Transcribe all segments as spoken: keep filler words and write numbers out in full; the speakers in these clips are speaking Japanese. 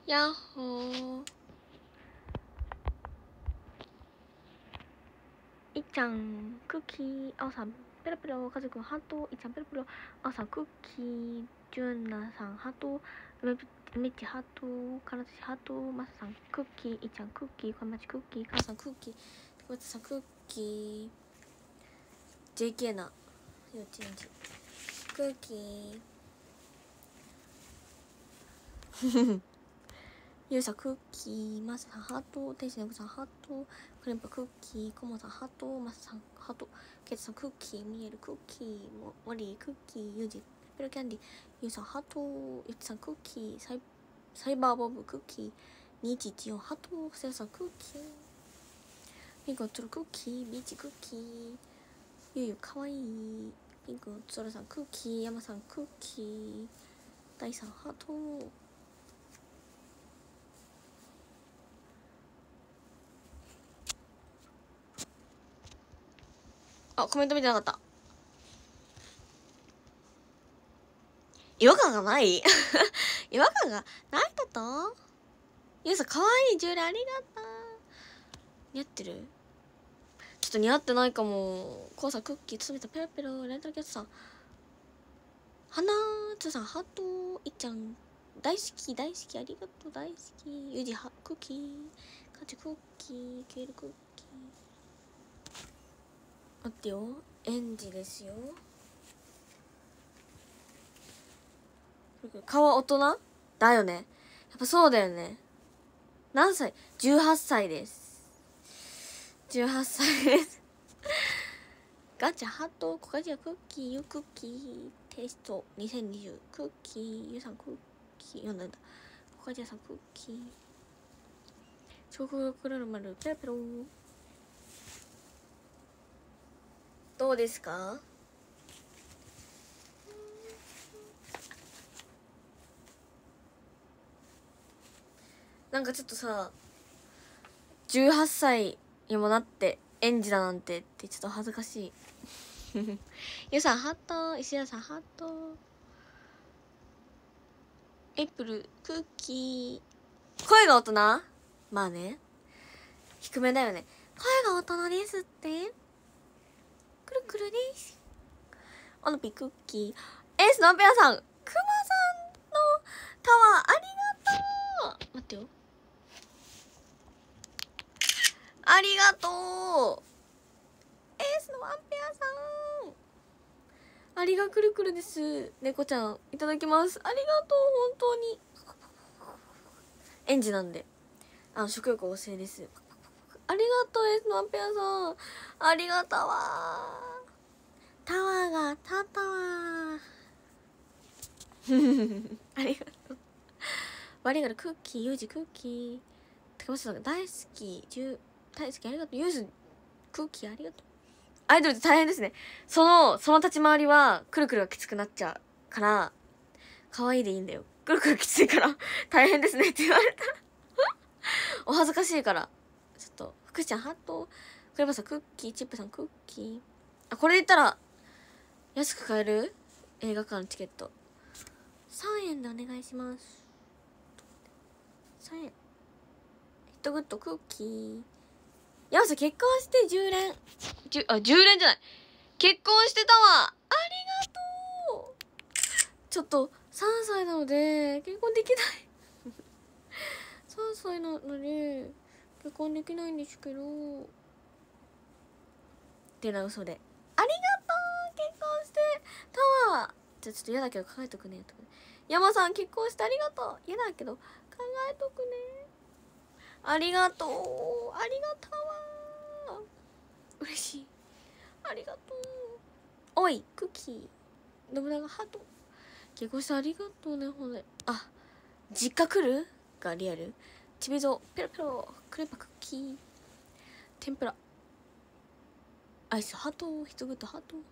やっほー。いっちゃんクッキー、あおさんペロペロ、カズくんハート、いっちゃんペロペロ、あおさんクッキー、ジュンナさんハート、めめっちハート、かなたしハート、マサさんクッキー、いっちゃんクッキー、かまちクッキー、かなさんクッキー、かまちさんクッキー、 ジェーケー な幼稚園児クッキーゆうさんクッキー、マサさんハート、天使の子さんハート、クレンパクッキー、コモさんハート、マサさんハート、ケイトさんクッキー、ミエルクッキー、モリークッキー、ユージペロキャンディ、ユウさんハート、ゆっちさんクッキー、サイサイバーボブクッキー、にいちいちよんハート、セラさんクッキー、ピンクのツルクッキー、ビーチクッキー、ゆうゆかわいい、ピンクのツルさんクッキー、ヤマさんクッキー、ダイさんハート、あ、コメント見てなかった。違和感がない違和感がないだと。ゆうさんかわいい、ジュレありがとう。似合ってる？ちょっと似合ってないかも。こうさんクッキー、つすみさんペロペロ、レンタルキャットさんはなー、つーさんハート、いっちゃん大好き大好き、ありがとう、大好き、ゆうじはクッキー、カチクッキー、ケールクッキー、待ってよ、エンジですよ。顔大人だよね。やっぱそうだよね。何歳？ じゅうはっ 歳です。じゅうはっさいですガチャハート、コカジアクッキー、ユクッキー、テイストにせんにじゅう、クッキー、ユさんクッキー、読んだんだ。コカジアさんクッキー、チョコクロルマルペロペロ。どうですか？なんかちょっとさ、じゅうはっさいにもなって園児だなんてってちょっと恥ずかしいゆさんハート、石田さんハート、エイプルクッキー、声が大人？まあね、低めだよね。声が大人ですって。くるくるです。オノピクッキー、エースのアンペアさん、クマさんのタワーありがとう。待ってよ、ありがとうエースのワンペアさん、ありがくるくるです。猫ちゃんいただきます。ありがとう、本当に。園児なんであの食欲旺盛です。ありがとうエースのワンペアさん、ありがたわ。タワーが立ったわありがとう。バリガルクッキー、ユージクッキー、高橋さん大好き、大好き、ありがとう。ユーズクッキーありがとう。アイドルって大変ですね。そのその立ち回りはくるくるがきつくなっちゃうから可愛いでいいんだよ。くるくるきついから大変ですねって言われたお恥ずかしいから。ちょっと福ちゃんハート、クレバさんクッキー、チップさんクッキー、あ、これで言ったら安く買える映画館のチケットさんえんでお願いします。さんえん。ヒットグッドクッキー、山さん結婚してじゅう連、じゅあじゅう連じゃない、結婚してたわ。ありがとう。ちょっとさんさいなので結婚できないさんさいなので結婚できないんですけどってな嘘で、ありがとう結婚してたわ。じゃあちょっと嫌だけど考えとくねとか、山さん結婚してありがとう、嫌だけど考えとくね、ありがとう、ありがたわ、嬉しい、ありがとう。おいクッキー、信長ハート、結婚してありがとうね。ほんで、あ、実家来るがリアル。ちびぞペロペロ、クレーパクッキー、天ぷら、アイスハート、ヒトグッドハート、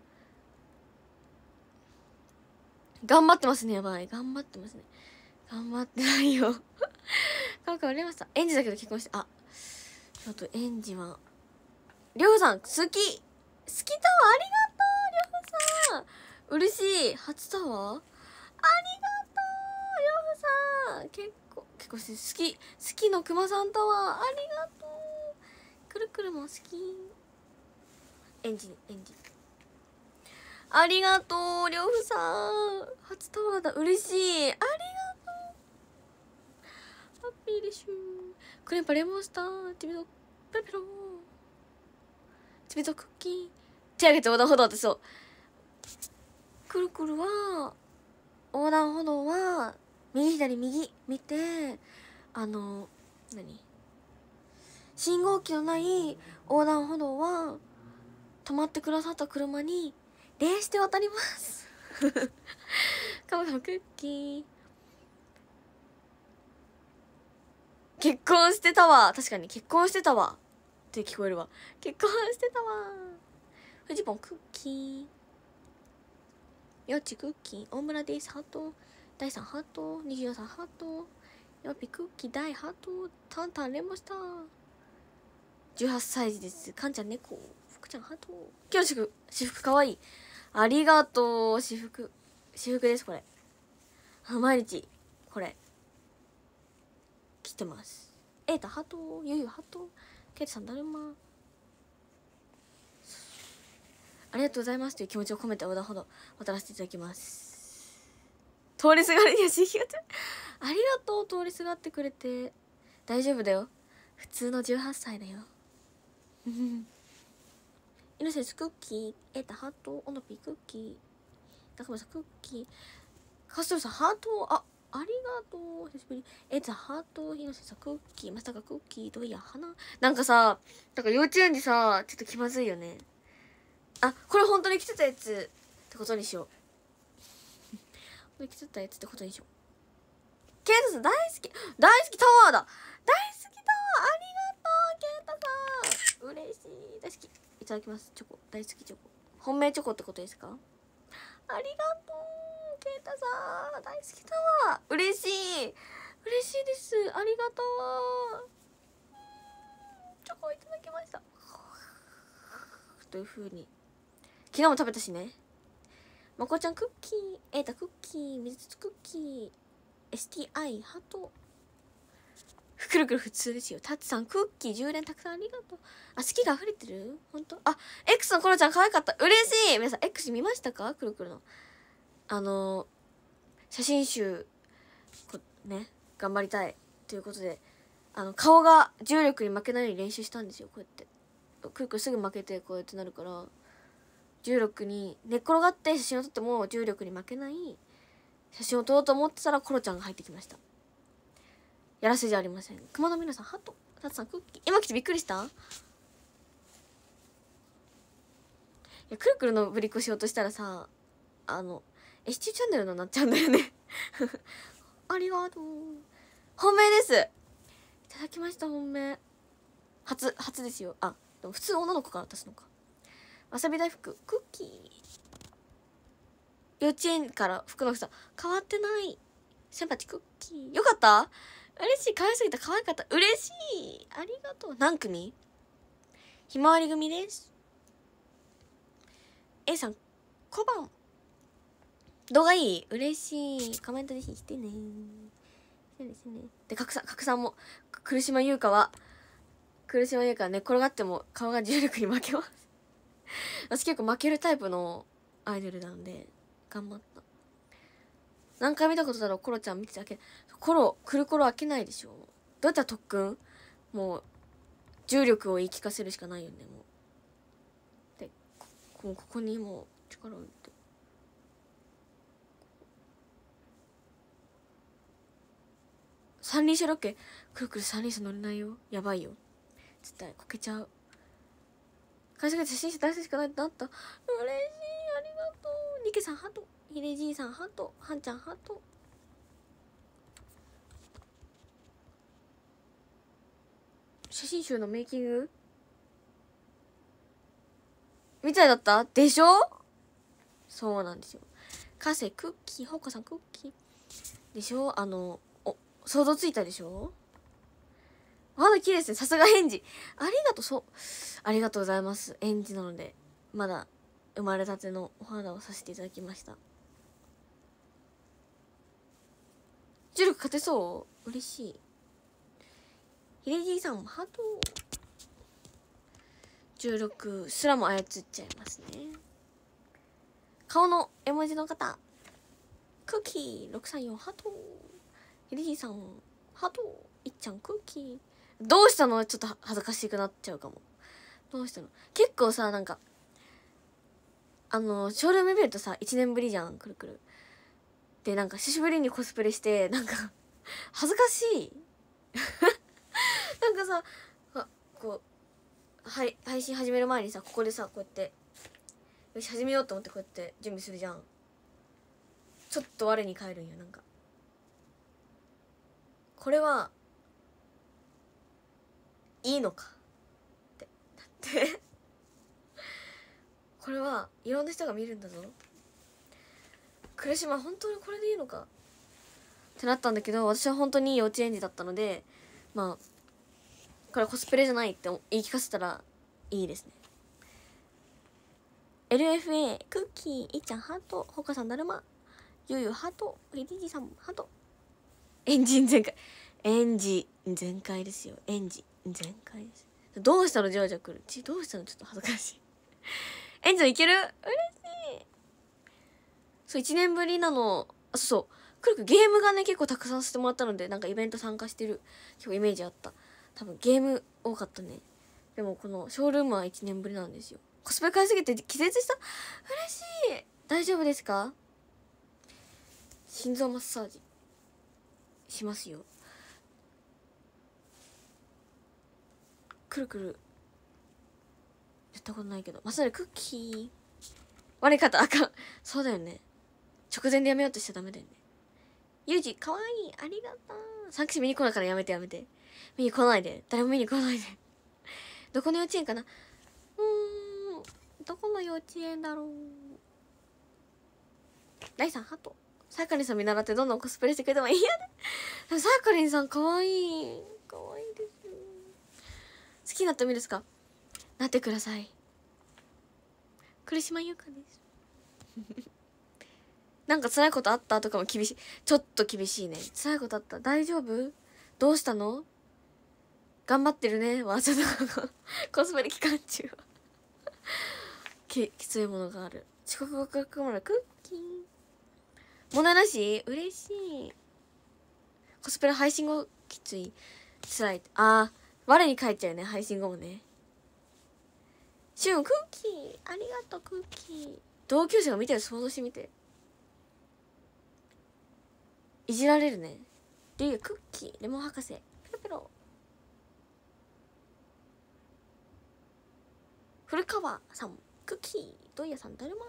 頑張ってますね。やばい、頑張ってますね。頑張ってないよカカ売れました。園児だけど結婚して、あ、ちょっと園児はりょうさん好き好きタワーありがとう。りょうさん嬉しい。初タワーありがとう。りょうさん結婚結構好き好きのくまさんタワーありがとう。くるくるも好き。エンジンエンジンありがとう。りょうふさん初タワーだ。嬉しい。ありがとう。ハッピーでしゅ。クレンパレモンスターチビドペロペロチビドクッキー手上げて横断歩道ってそう。くるくるは横断歩道は右左右見て、あの何信号機のない横断歩道は止まってくださった車に礼して渡りますカムカムクッキー結婚してたわ。確かに結婚してたわって聞こえるわ。結婚してたわ。フジポンクッキーよっちクッキー大村です。ハートだいさんハートにじゅうよんさんハートよっぴクッキー大ハートタンタンレモンスターじゅうはっさい児です。かんちゃん猫福ちゃんハート今日の私服私服かわいい。ありがとう。私服私服ですこれ。毎日これ着てます。エータハートゆゆハートケイトさんだるまありがとうございますという気持ちを込めて横断歩道渡らせていただきます。通りすがりにはしひがありがとう。通りすがってくれて大丈夫だよ。普通のじゅうはっさいだよイノセンスクッキーエータハートオノピークッキー中村さんクッキーカストロさんハートあありがとう。久しぶり。エータハートイノセンスクッキーまさかクッキーどういや花なんかさなんか幼稚園児さちょっと気まずいよね。あこれ本当に着てたやつってことにしようこれ着てたやつってことにしよう。ケイタさん大好き大好きタワーだ。大好きタワーありがとうケイタさん嬉しい。大好きいただきます。チョコ大好きチョコ本命チョコってことですか。ありがとうケイタさん大好きタワー嬉しい嬉しいです。ありがとうチョコいただきましたという風に昨日も食べたしね。まこちゃんクッキーエータクッキー水筒クッキー エスティーアイ ハートくるくる普通ですよ。タッツさんクッキーじゅう連たくさんありがとう。あ好きが溢れてる本当。あ X のコロちゃん可愛かった嬉しい。皆さん X 見ましたか。くるくるのあのー、写真集こね頑張りたいということであの顔が重力に負けないように練習したんですよ。こうやってくるくるすぐ負けてこうやってなるから重力に寝っ転がって写真を撮っても重力に負けない写真を撮ろうと思ってたらコロちゃんが入ってきました。やらせじゃありません。熊野皆さんハートタツさんクッキー今来てびっくりした。いやくるくるのぶりっこしようとしたらさあのエスティーチャンネルのなっちゃうんだよねありがとう本命です。いただきました本命初初ですよ。あでも普通女の子から渡すのか。わさび大福クッキー幼稚園から服のさ変わってない先輩クッキーよかった嬉しい可愛すぎた可愛かった嬉しいありがとう。何組ひまわり組です。 A さん小判動画いい嬉しいコメントぜひしてねしてねしてねで拡散拡散も来島優香は来島優香は寝転がっても顔が重力に負けます私結構負けるタイプのアイドルなんで頑張った。何回見たことだろうコロちゃん見てたけコロ来る頃飽きないでしょ。どうやったら特訓もう重力を言い聞かせるしかないよね。もうで こ, ここにもう力を入れて三輪車ロケくるくる三輪車乗れないよやばいよ絶対こけちゃう。会社が写真集出すしかないってなった嬉しいありがとう。ニケさんハートヒデじいさんハートハンちゃんハート写真集のメイキングみたいだったでしょ。そうなんですよ。カセクッキーほうかさんクッキーでしょ。あのお想像ついたでしょ。お肌綺麗ですねさすが返事ありがとう。そうありがとうございます。園児なのでまだ生まれたてのお肌をさせていただきました。 重力勝てそう。嬉しい。ヒデジさんもハート。重力すらも操っちゃいますね。顔の絵文字の方、クッキーろくさんよんハート。ヒデジさんハート。いっちゃんクッキー。どうしたの？ちょっと恥ずかしくなっちゃうかも。どうしたの？結構さ、なんかあのショールーム見るとさ、いちねんぶりじゃん、くるくるで。なんか久しぶりにコスプレして、なんか恥ずかしいなんかさ、あこう、はい、配信始める前にさ、ここでさ、こうやってよし始めようと思ってこうやって準備するじゃん。ちょっと我に返るんよ。なんかこれはいいのかってだってこれはいろんな人が見るんだぞ。来島本当にこれでいいのかってなったんだけど、私は本当に幼稚園児だったので、まあこれはコスプレじゃないって言い聞かせたらいいですね。 エルエフエー クッキー、いっちゃんハート、ほかさんだるま、ゆうゆうハート、ヒデジさんもハート。エンジン全開、エンジン全開ですよ。エンジン全開です。どうしたのジョージャ来るちどうしたの？ちょっと恥ずかしいエンジンいける？嬉しい。そういちねんぶりなの。あ、そうそう、くるくゲームがね結構たくさんしてもらったので、なんかイベント参加してる結構イメージあった。多分ゲーム多かったね。でもこのショールームはいちねんぶりなんですよ。コスプレ買いすぎて気絶した？嬉しい。大丈夫ですか？心臓マッサージしますよ。くるくるやったことないけど。まさにクッキー悪い方あかん。そうだよね、直前でやめようとしちゃダメだよね。ゆうじかわいい、ありがとう。サンキス見に来ないからやめてやめて。見に来ないで、誰も見に来ないでどこの幼稚園かな。うーん、どこの幼稚園だろう。だいさんハート。さやかりんさん見習ってどんどんコスプレしてくれてもいいやね。さやかりんさんかわいい、かわいいです。好きになってもいいですか？なってください。栗島優香ですなんか辛いことあったとかも厳しい。ちょっと厳しいね。辛いことあった？大丈夫？どうしたの？頑張ってるね。わ、ちょっとコスプレ期間中はききついものがある。遅刻がかかるクッキー。問題なし？嬉しい。コスプレ配信後きつい、辛い。あー、我に返っちゃうよね、配信後もね。シュンクッキーありがとう。クッキー同級生が見てる、想像してみて。いじられるね。リュウクッキーレモン博士ペロペロ。古川さんクッキー、ドイヤさんだるま。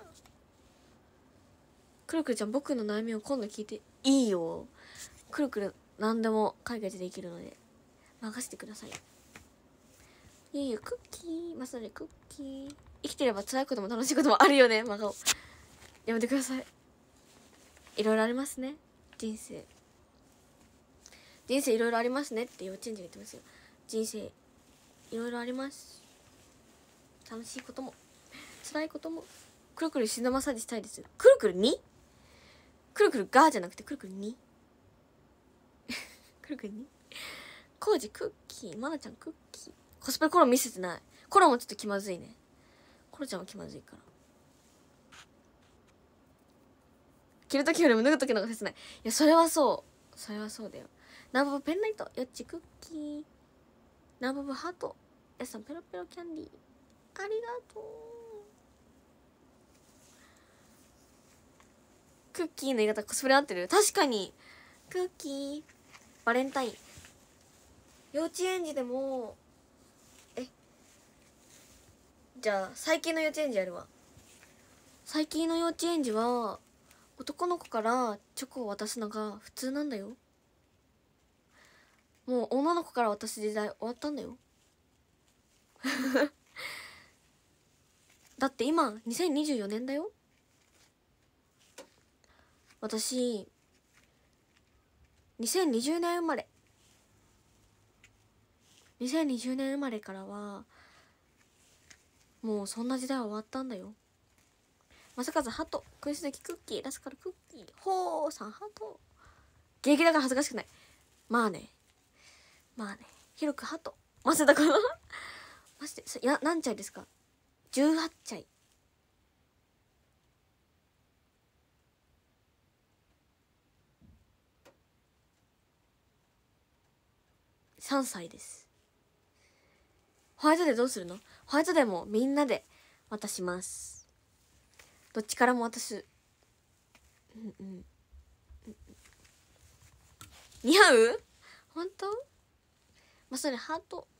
くるくるちゃん、僕の悩みを今度聞いていいよ。くるくる何でも解決できるので任せてください。ゆうゆうクッキー、まさにクッキー。生きてれば辛いことも楽しいこともあるよね。真顔やめてください。いろいろありますね、人生。人生いろいろありますねって幼稚園児が言ってますよ。人生いろいろあります。楽しいことも辛いことも。くるくるシナマッサージしたいです。くるくるにくるくるがじゃなくてくるくるにくるくるにコウジクッキー、まなちゃんクッキー。コスプレコロ見せてない。コロもちょっと気まずいね。コロちゃんは気まずいから。着るときよりも脱ぐときの方が切ない。いや、それはそうそれはそうだよ。ナンバブペンライト、よっちクッキー、ナンバブハート、やさんペロペロキャンディー、ありがとう。クッキーの言い方コスプレ合ってる？確かに。クッキーバレンタイン、幼稚園児でも、えじゃあ最近の幼稚園児やるわ。最近の幼稚園児は男の子からチョコを渡すのが普通なんだよ。もう女の子から渡す時代終わったんだよだって今にせんにじゅうよねんだよ。私にせんにじゅうねん生まれ。にせんにじゅうねん生まれからはもうそんな時代は終わったんだよ。まさかずハト、クイズ的クッキー、ラスカルクッキー、ほーさんハト。 現役だから恥ずかしくない。まあねまあね。広くハトマジだかなマジでいや何チャイですか？じゅうはちチャイ。さんさいです。ホワイトデーどうするの？ホワイトデーもみんなで渡します。どっちからも渡す。うんうん。似合う？本当？まあそれハート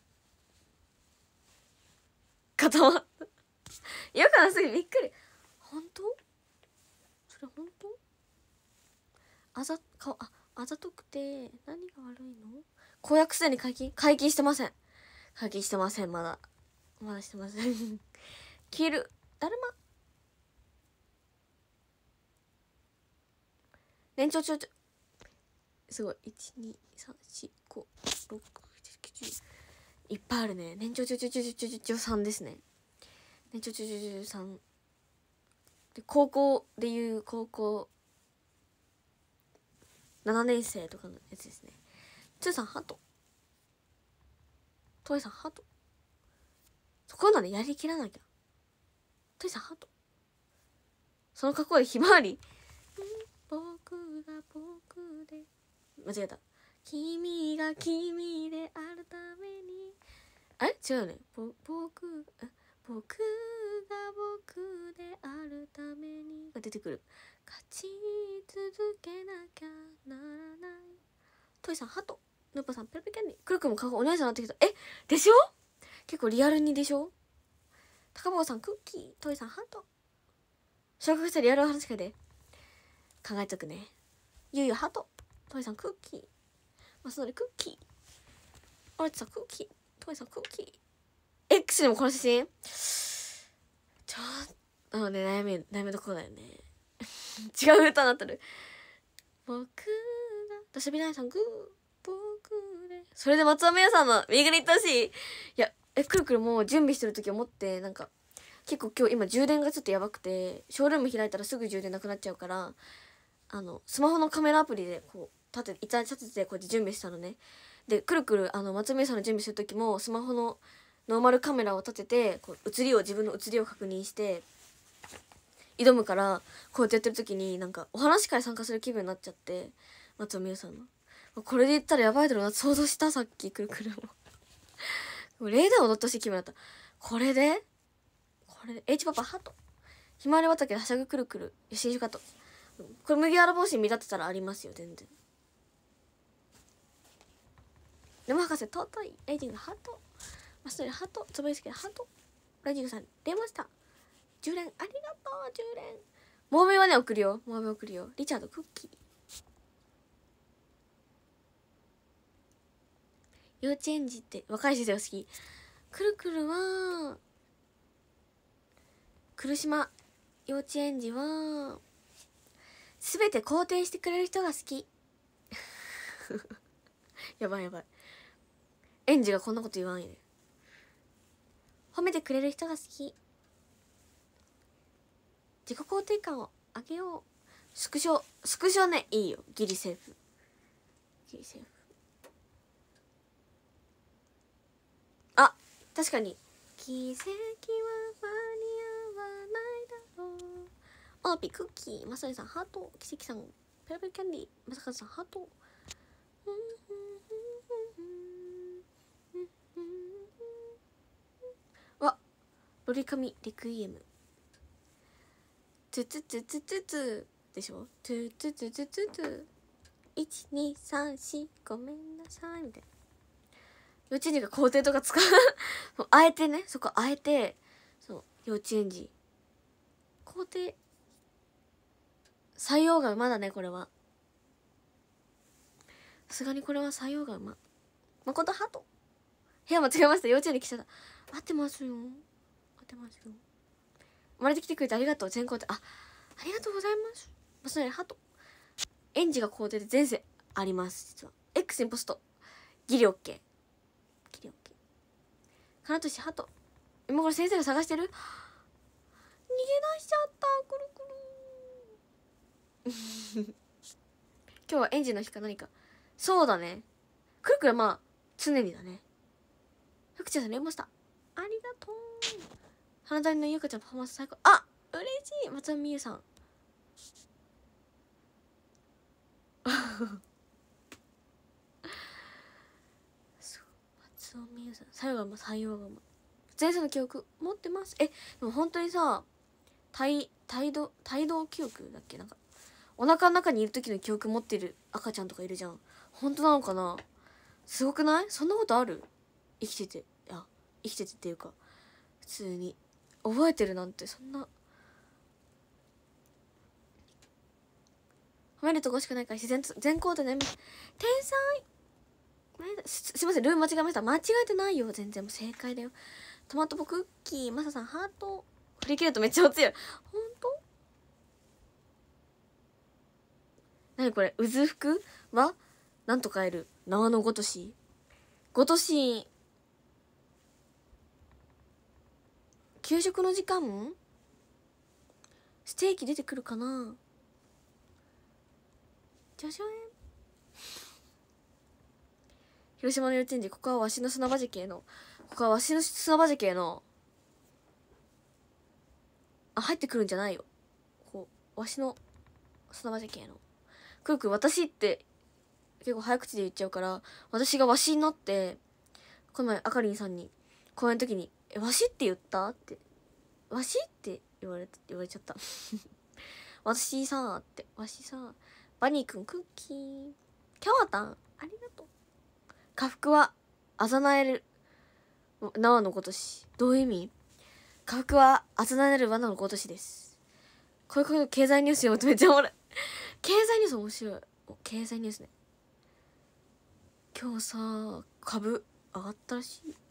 固まったよくなすぎびっくり。本当？それ本当？あざかああざとくて何が悪いの？公約すでに解禁解禁してません。解禁してません。まだまだしてません着るだるま年長長長すごいいちにさんしごろくななきゅういっぱいあるね。年長長長長長長さんですね。年長長長長さんで高校でいう高校ななねん生とかのやつですね。つーさんハトトイさんハトこういうのねやりきらなきゃ。トイさんハトその格好でひまわり僕が僕で間違えた。君が君であるためにあれ違うよね。ぼ僕が僕が僕であるためにが出てくる。勝ち続けなきゃならない。トイさんハトヌーパさんペロペキャンディクルクも顔お姉さんになってきた。えでしょ？結構リアルにでしょ。高坊さんクッキートイさんハト小学生リアル話しかで考えとくね。ゆうゆうハトトイさんクッキーマスノリクッキーオレッツさんクッキートイさんクッキー X でもこの写真ちょっとあのね悩み悩みどころだよね違う歌になってる。僕がダシビナイさんグー僕でそれで松尾美代さんの右に行ってほしい。いやえくるくるもう準備してる時思ってなんか結構今日今充電がちょっとやばくてショールーム開いたらすぐ充電なくなっちゃうからあのスマホのカメラアプリでこう立て一旦立ててこうやって準備したのね。でくるくるあの松尾美代さんの準備する時もスマホのノーマルカメラを立ててこう写りを自分の写りを確認して挑むからこうやってやってる時になんかお話会参加する気分になっちゃって松尾美代さんのこれで言ったらやばいだろうな想像したさっきくるくるもレーダー踊ってほしい気分だった。これでこれで H パパハトひまわり畑ではしゃぐくるくる新種カットこれ麦わら帽子に見立てたらありますよ全然。沼博士尊いレイジングハートマストリハートつばいすけハートライジングさん出ましたじゅう連ありがとうじゅう連モーメンはね送るよモーメン送るよリチャードクッキー幼稚園児って若い先生が好き。くるくるは来島幼稚園児は全て肯定してくれる人が好きやばいやばい園児がこんなこと言わんよね。褒めてくれる人が好き自己肯定感を上げよう。スクショスクショねいいよギリセーフギリセーフ。あ確かに奇跡は間に合わないだろう。オーピクッキーまさりさんハート奇跡さんペラペラキャンディーまさかさんハートわロリカミリクイエムツツツツツツでしょツツツツツツいちにさんしごめんなさいみたいな幼稚園児が肯定とか使うあえてねそこあえてそう幼稚園児肯定採用が馬だねこれはさすがにこれは採用が馬誠ハト部屋間違えました幼稚園に来ちゃった合ってますよ合ってますよ生まれてきてくれてありがとう全肯定あありがとうございますまさにハト園児が肯定で前世あります実は X にポストギリオッケーギリオッケーかなとしハト今頃先生が探してる逃げ出しちゃったくるくる今日はエンジンの日か何か。そうだね。くるくるまあ常にだね。福ちゃんさん連ました。ありがとう。花谷のゆうかちゃんパフォーマンス最高。あ、嬉しい。松尾美優さんそう、松尾美優さん最後はまあ採用がまあ前世の記憶持ってます。え、でも本当にさ、帯帯同帯同記憶だっけ、なんかお腹の中にいる時の記憶持ってる赤ちゃんとかいるじゃん。本当なのかな。すごくない？そんなことある？生きてて、いや生きててっていうか普通に覚えてるなんて、そんな褒めるとこしかないから自然と全校でね。天才すすいません、ルール間違えました。間違えてないよ、全然もう正解だよ。トマトボクッキー、マサさんハート。振り切るとめっちゃお強い。ほんと？なにこれ、うずふくはなんと変える縄のごとしごとし。給食の時間ステーキ出てくるかな。じゃじゃん。広島の幼稚園児、ここはわしの砂場時系のここはわしの砂場時系のあ、入ってくるんじゃないよ。こうわしの砂場時系のくるくる私って結構早口で言っちゃうから、私がわしになって、この前あかりんさんに公演の時に「え、わしって言った?」って「わし?」って言われ言われちゃった私さーってわしさ。バニーくんクッキーキャワタンありがとう。下腹はあざなえる縄のごとし。どういう意味？下腹はあざなえる罠のごとしです。こういうこと経済ニュース読むとめっちゃおもろい経済ニュース面白い。経済ニュースね。今日さ株上がったらしい。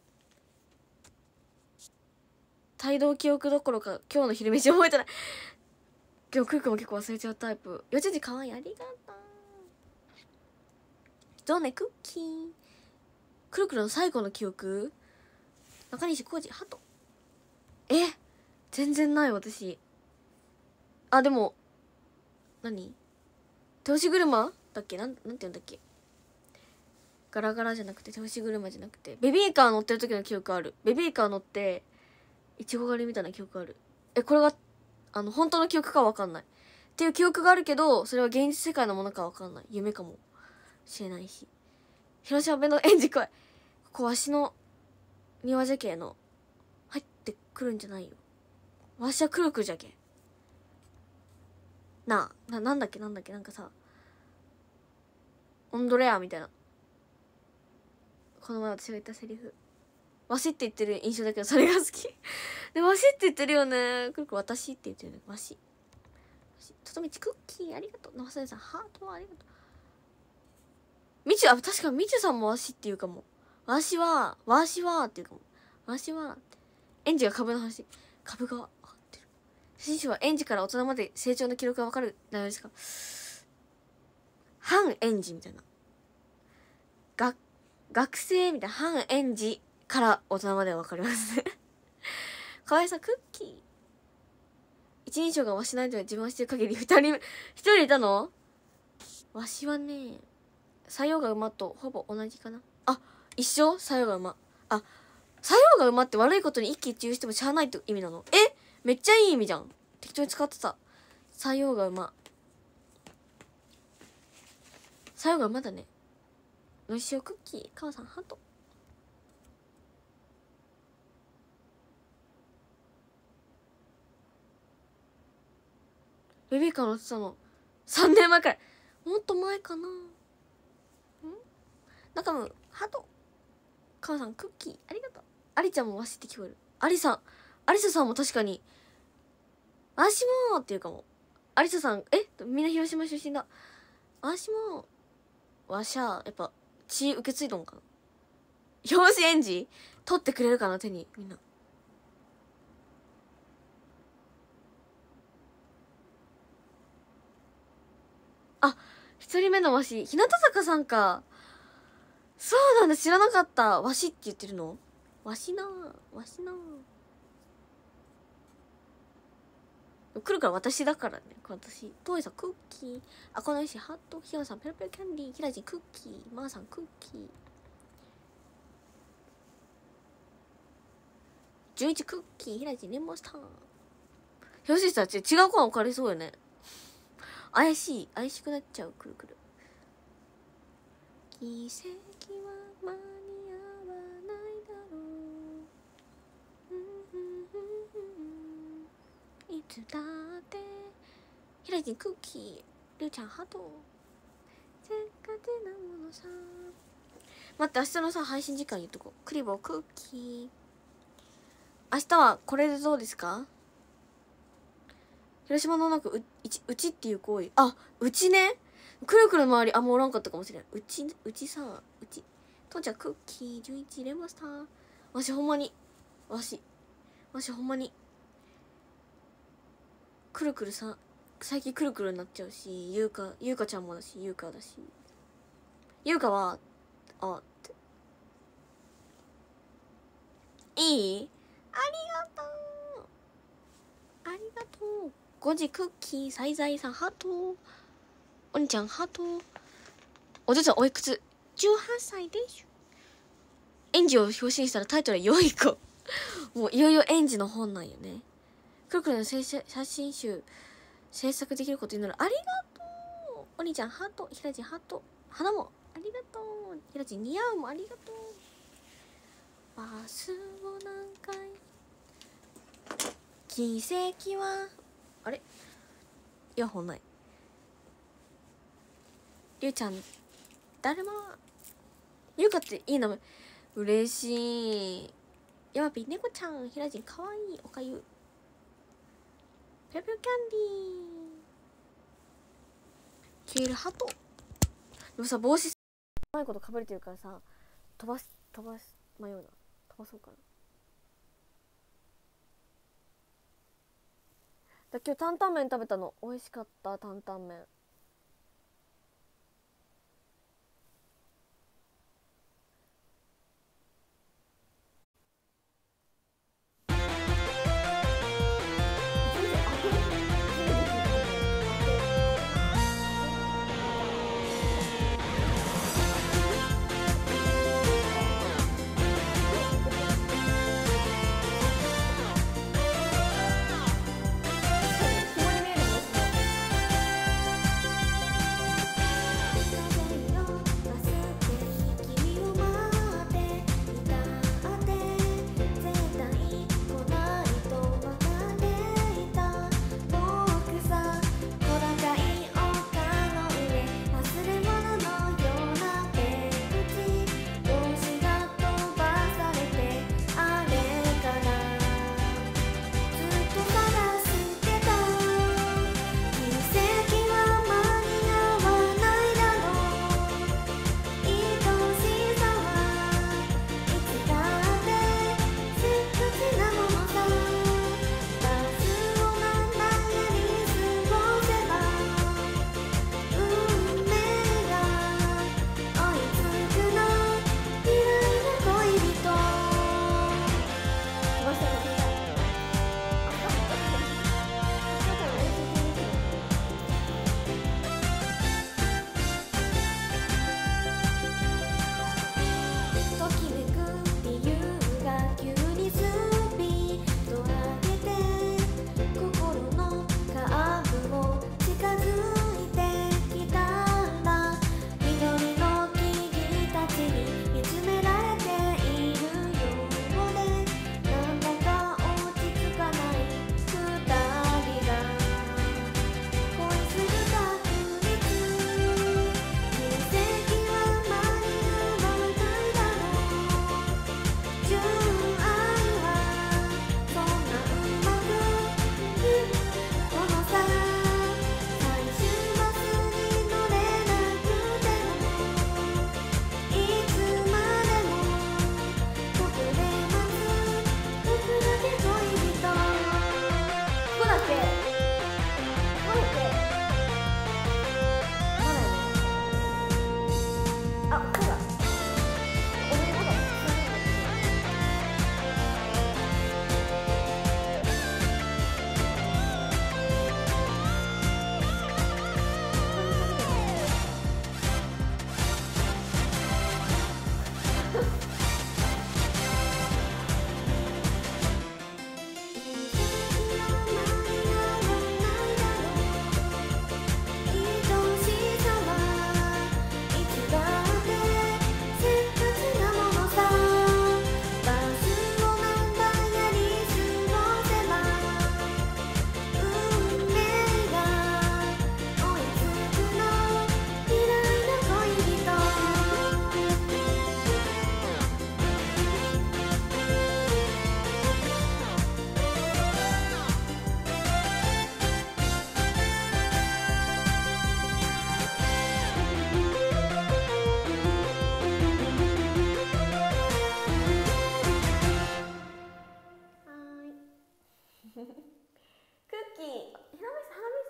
帯同記憶どころか今日の昼飯覚えてない。今日クックも結構忘れちゃうタイプ。よちじかわいい、ありがとう。どうねクッキー。くるくるの最後の記憶、中西浩二ハト。え、全然ない私。あ、でも何手押し車だっけ、なんなんて言うんだっけ。ガラガラじゃなくて手押し車じゃなくてベビーカー乗ってる時の記憶ある。ベビーカー乗っていちご狩りみたいな記憶ある。え、これがあの本当の記憶かわかんないっていう記憶があるけど、それは現実世界のものかわかんない。夢かもしれないし。広島弁の園児来い。ここわしの庭じゃけの入ってくるんじゃないよ。わしはくるくるじゃけなあ。な、なんだっけなんだっけなんかさ、オンドレアみたいな、この前私が言ったセリフ。わしって言ってる印象だけどそれが好きで、わしって言ってるよね。くるくる私って言ってるね。わしととみちクッキーありがとう。なささんハートありがとう。みちゅ、あ、確かみちゅさんもわしって言うかも。わしはわしはって言うかも。わしは園児が株の話。株が上がってる。新種は園児から大人まで成長の記録がわかる内容ですか。半園児みたいな、が学生みたいな、半園児から大人まではわかりますねかわいさクッキー。一人称がわしないと自慢してる限り二人目一人いたの。わしはね、作用が馬とほぼ同じかな。あ、一緒。作用が馬。あ、作用が馬って悪いことに一喜一憂してもしゃあないって意味なの。え、めっちゃいい意味じゃん。適当に使ってた。作用が馬、作用が馬だね。のりしおクッキー、母さんハート。ベビーカー乗ってたのさんねんまえくらい。もっと前かな。ん中村ハート。母さんクッキーありがとう。ありちゃんもわしって聞こえる。ありさん、ありささんも確かにわしもっていうかも。ありささん、え、みんな広島出身だ。わしもわしゃやっぱ血受け継いどんかな。表紙園児取ってくれるかな、手にみんな。あ、一人目のわし日向坂さんか。そうなんだ、知らなかった。わしって言ってるの。わしなわしな来るから私だからね。私トイさんクッキー、あこの石ハート、ひよさんペロペロキャンディー、ひらじんクッキー、まーさんクッキー、じゅういちクッキー、ひらじんレモンスター。ひろしさんち違う子が置かれそうよね。怪しい、怪しくなっちゃう。くるくる。奇跡は間に合わないだろう、いつだってひらじんクッキー、りゅうちゃんハート、せっかくなものさ。待って、明日のさ配信時間言っとこう。クリボークッキー、明日はこれでどうですか。広島のなんかうちうちっていう行為、あうちね、くるくる周りあんまおらんかったかもしれん。うちうちさ、うちとんちゃんクッキー、じゅういちレモンスター。わしほんまにわしわしほんまにくるくるさ、最近くるくるになっちゃうし、ゆうかゆうかちゃんもだし、ゆうかだし、ゆうかはあっていい、ありがとうありがとう。ごじクッキー、さいざいさんハート、お兄ちゃんハート。お嬢ちゃんおいくつ？じゅうはっさいでしょ。園児を表紙にしたらタイトルは良い子。もういよいよ園児の本なんよね。くるくるの写真集制作できることになる。ありがとう。お兄ちゃんハート、ひらじんハート、花もありがとう。ひらじん似合うもありがとう。バスを何回、奇跡はあれイヤホンない。りゅうちゃんだるま、ゆうかっていい名前、嬉しい。やまぴ猫ちゃん、ひらじんかわいい、おかゆ、ぴょぴょキャンディー、キールハト。でもさ帽子うまいことかぶれてるからさ、飛ばす飛ばす迷うな、飛ばそうかな。だ今日担々麺食べたの美味しかった。担々麺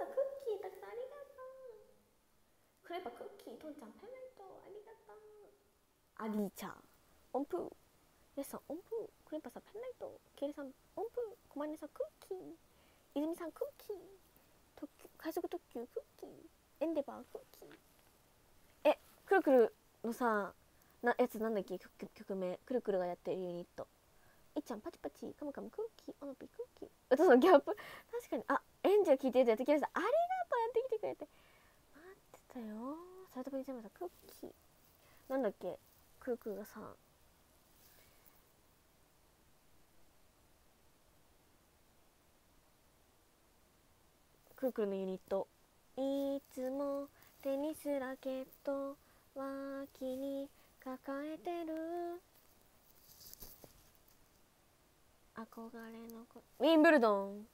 クッキーたくさんありがとう。クレパクッキー、とんちゃんペメントありがとう。アリーチャー音符、ヤスさん音符、クレパさんペンライト、ケイリさん音符、コマネさんクッキー、泉さんクッキー、特急快速特急クッキー、エンデバークッキー。え、くるくるのさなやつなんだっけ、 曲, 曲名くるくるがやってるユニット。いっちゃんパチパチカムカムクッキー、オノピクッキー。歌のギャップ確かに。あ、エンジェル聞いてるとやってきました。ありがとう、やってきてくれて待ってたよ。サイトプリンセマさんクッキーなんだっけ、くるくるがさくるくるのユニット、いつもテニスラケット脇に抱えてる憧れの子、ウィンブルドン。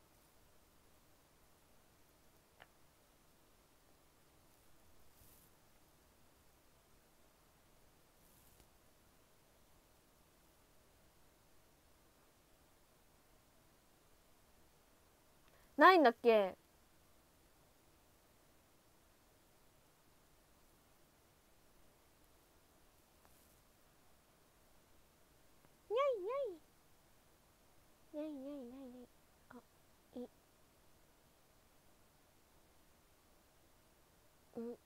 ないんだっけ。にゃいにゃいにゃいにゃいにゃいにゃい。あ、いうん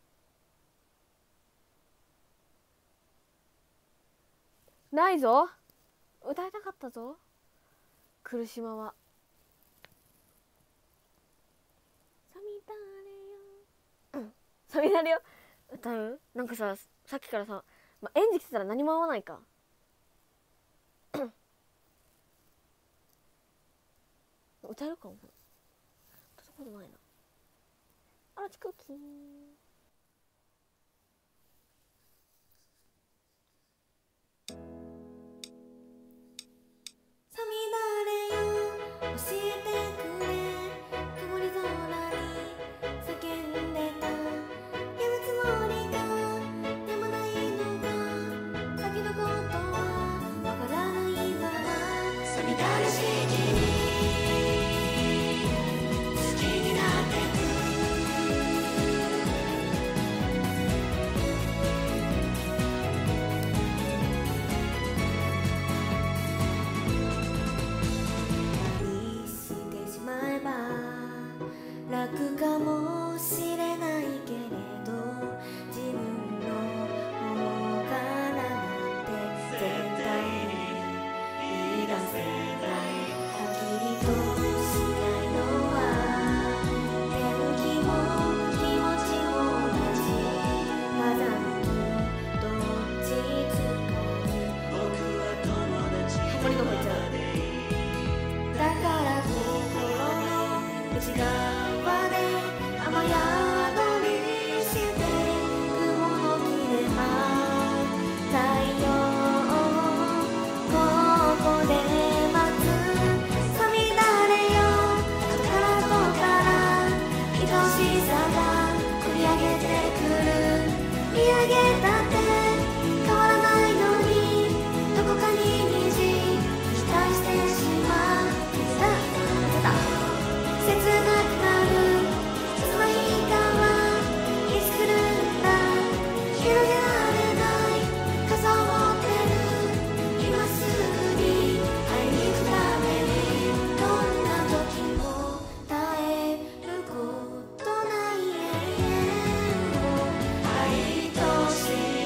ないぞ。歌いたかったぞ苦しまは。さみだれよ、うん、さみだれよ歌う。なんかさ、さっきからさ、まあ、演じきてたら何も合わないか歌えるかも。歌ったことないな。あらちクッキー。さみだれよ教えてくれ、曇り空に叫んでたやむつもりがでもないのか、先のことはわからないまま、さみだれしきに好きになってく。愛してしまえば楽かもしれないけれど、自分の方からなんて絶対に言い出せない。はっきりとしないのは天気も気持ちも同じ。まだどっち使う、僕は友達ハモリが吠えちゃう。だから心の内側で雨宿りして雲の切れ間太陽をここで待つ。さみだれよからとから愛しさが繰り上げてくる。見上げたって変わらないのに、どこかに虹期待してしまう。切なくなるその日はいつ来るんだ、広げられない傘を持ってる今すぐに会いに行くために、どんな時も耐えることない永遠を愛とし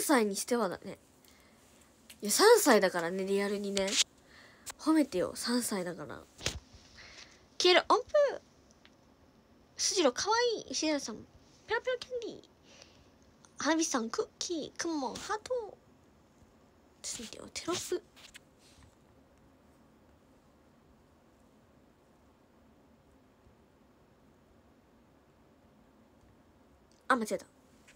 さいにしてはだね。いやさんさいだからね、リアルにね。褒めてよ、さんさいだから。消える音符。すじろかわいい。石原さんペロペロキャンディー。花火さんクッキー。くんもんハート。続いてはテロップ。あ、間違えた。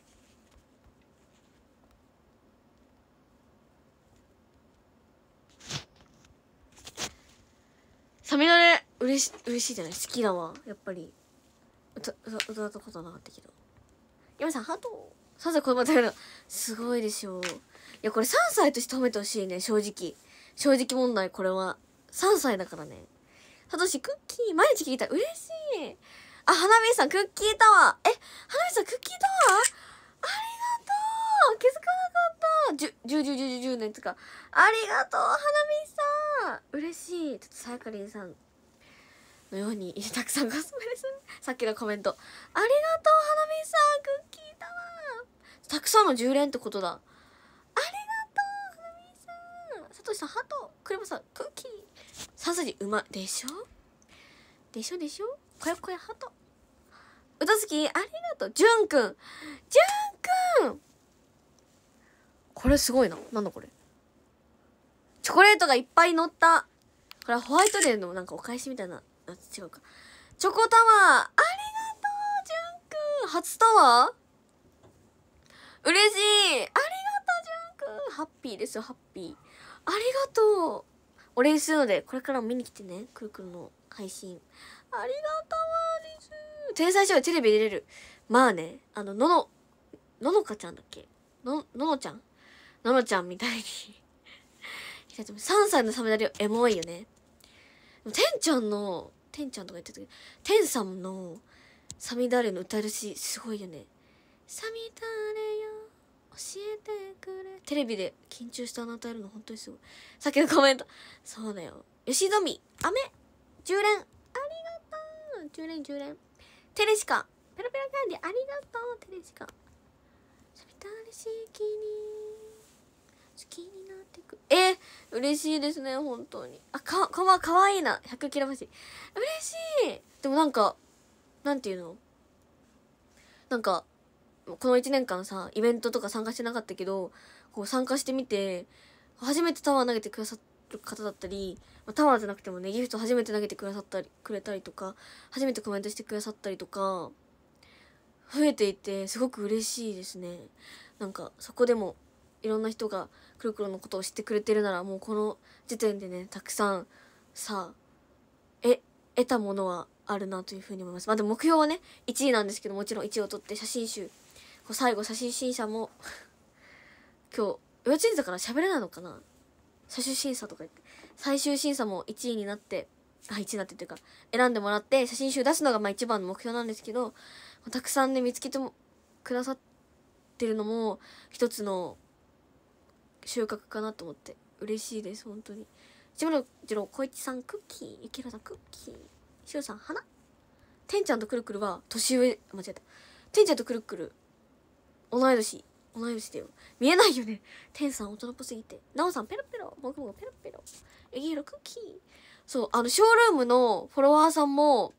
サミダレ嬉し嬉しいじゃない。好きだわやっぱり。歌歌歌ったことなかったけど。山さんハート。さんさい子供だけどすごいでしょう。いやこれさんさいとして褒めてほしいね。正直正直問題、これはさんさいだからね。さとしクッキー毎日聞いた。嬉しい。あ、花火さんクッキータワー。え、花火さんクッキータワーありがとう。気づかなかった。じゅじゅじゅじゅじゅ年とかありがとう花火さん。嬉しい。ちょっとさやかりんさんのようにたくさんコスプレする。さっきのコメントありがとう花火さん。クッキータワーたくさんのじゅう連ってことだ。ありがとう花火さん。さとしさんハート。クレバさんクッキー。さんさい児うまいでしょでしょでしょ。こやこやハート。歌好きありがとう。じゅんくんじゅんくんこれすごいな。なんだこれ。チョコレートがいっぱい乗った。これはホワイトデーのなんかお返しみたいな。あ、違うか。チョコタワーありがとうじゅんくん。初タワー嬉しい。ありがとうじゅんくん。ハッピーですよハッピー。ありがとう。お礼するのでこれからも見に来てね。くるくるの配信ありがとうです。天才少女テレビ出れる。まあね、あのののののかちゃんだっけ、のののちゃんののちゃんみたいにさんさいのサメダリエモいよね。てんちゃんのてんちゃんとか言ってたけど、てんさんのサミダレの歌えるしすごいよね。サミダレよ教えてくれ。テレビで緊張したの歌えるの本当にすごい。さっきのコメントそうだよ。吉富飴じゅう連ありがとう。じゅう連じゅう連テレシカペロペロキャンディありがとう。テレシカサミダレ式に好きになってく。えー、嬉しいですね本当に。あ、かかわかわいいな。ひゃくキロ星嬉しい。でもなんかなんていうの、なんかこのいちねんかんさイベントとか参加してなかったけど、こう参加してみて初めてタワー投げてくださる方だったり、まあ、タワーじゃなくてもねギフト初めて投げてくださったりくれたりとか、初めてコメントしてくださったりとか増えていてすごく嬉しいですね。なんかそこでもいろんな人がくるくるのことを知ってくれてるなら、もうこの時点でねたくさんさえ得たものはあるなというふうに思います。まあでも目標はねいちいなんですけど、もちろんいちいを取って写真集最後写真審査も今日幼稚園だから喋れないのかな。最終審査とか言って最終審査もいちいになって、あいちいになってっていうか選んでもらって写真集出すのがまあ一番の目標なんですけど、たくさんね見つけてもくださってるのも一つの収穫かなと思って嬉しいです本当に。一村次郎小一さんクッキー、ゆきろさんクッキー、しゅうさん花、てんちゃんとくるくるは年上、間違えた。てんちゃんとくるくる同い年同い年だよ。見えないよね。てんさん大人っぽすぎて。なおさんペロペロ、もぐもぐペロペロ、えぎひろクッキー。そう、あのショールームのフォロワーさんも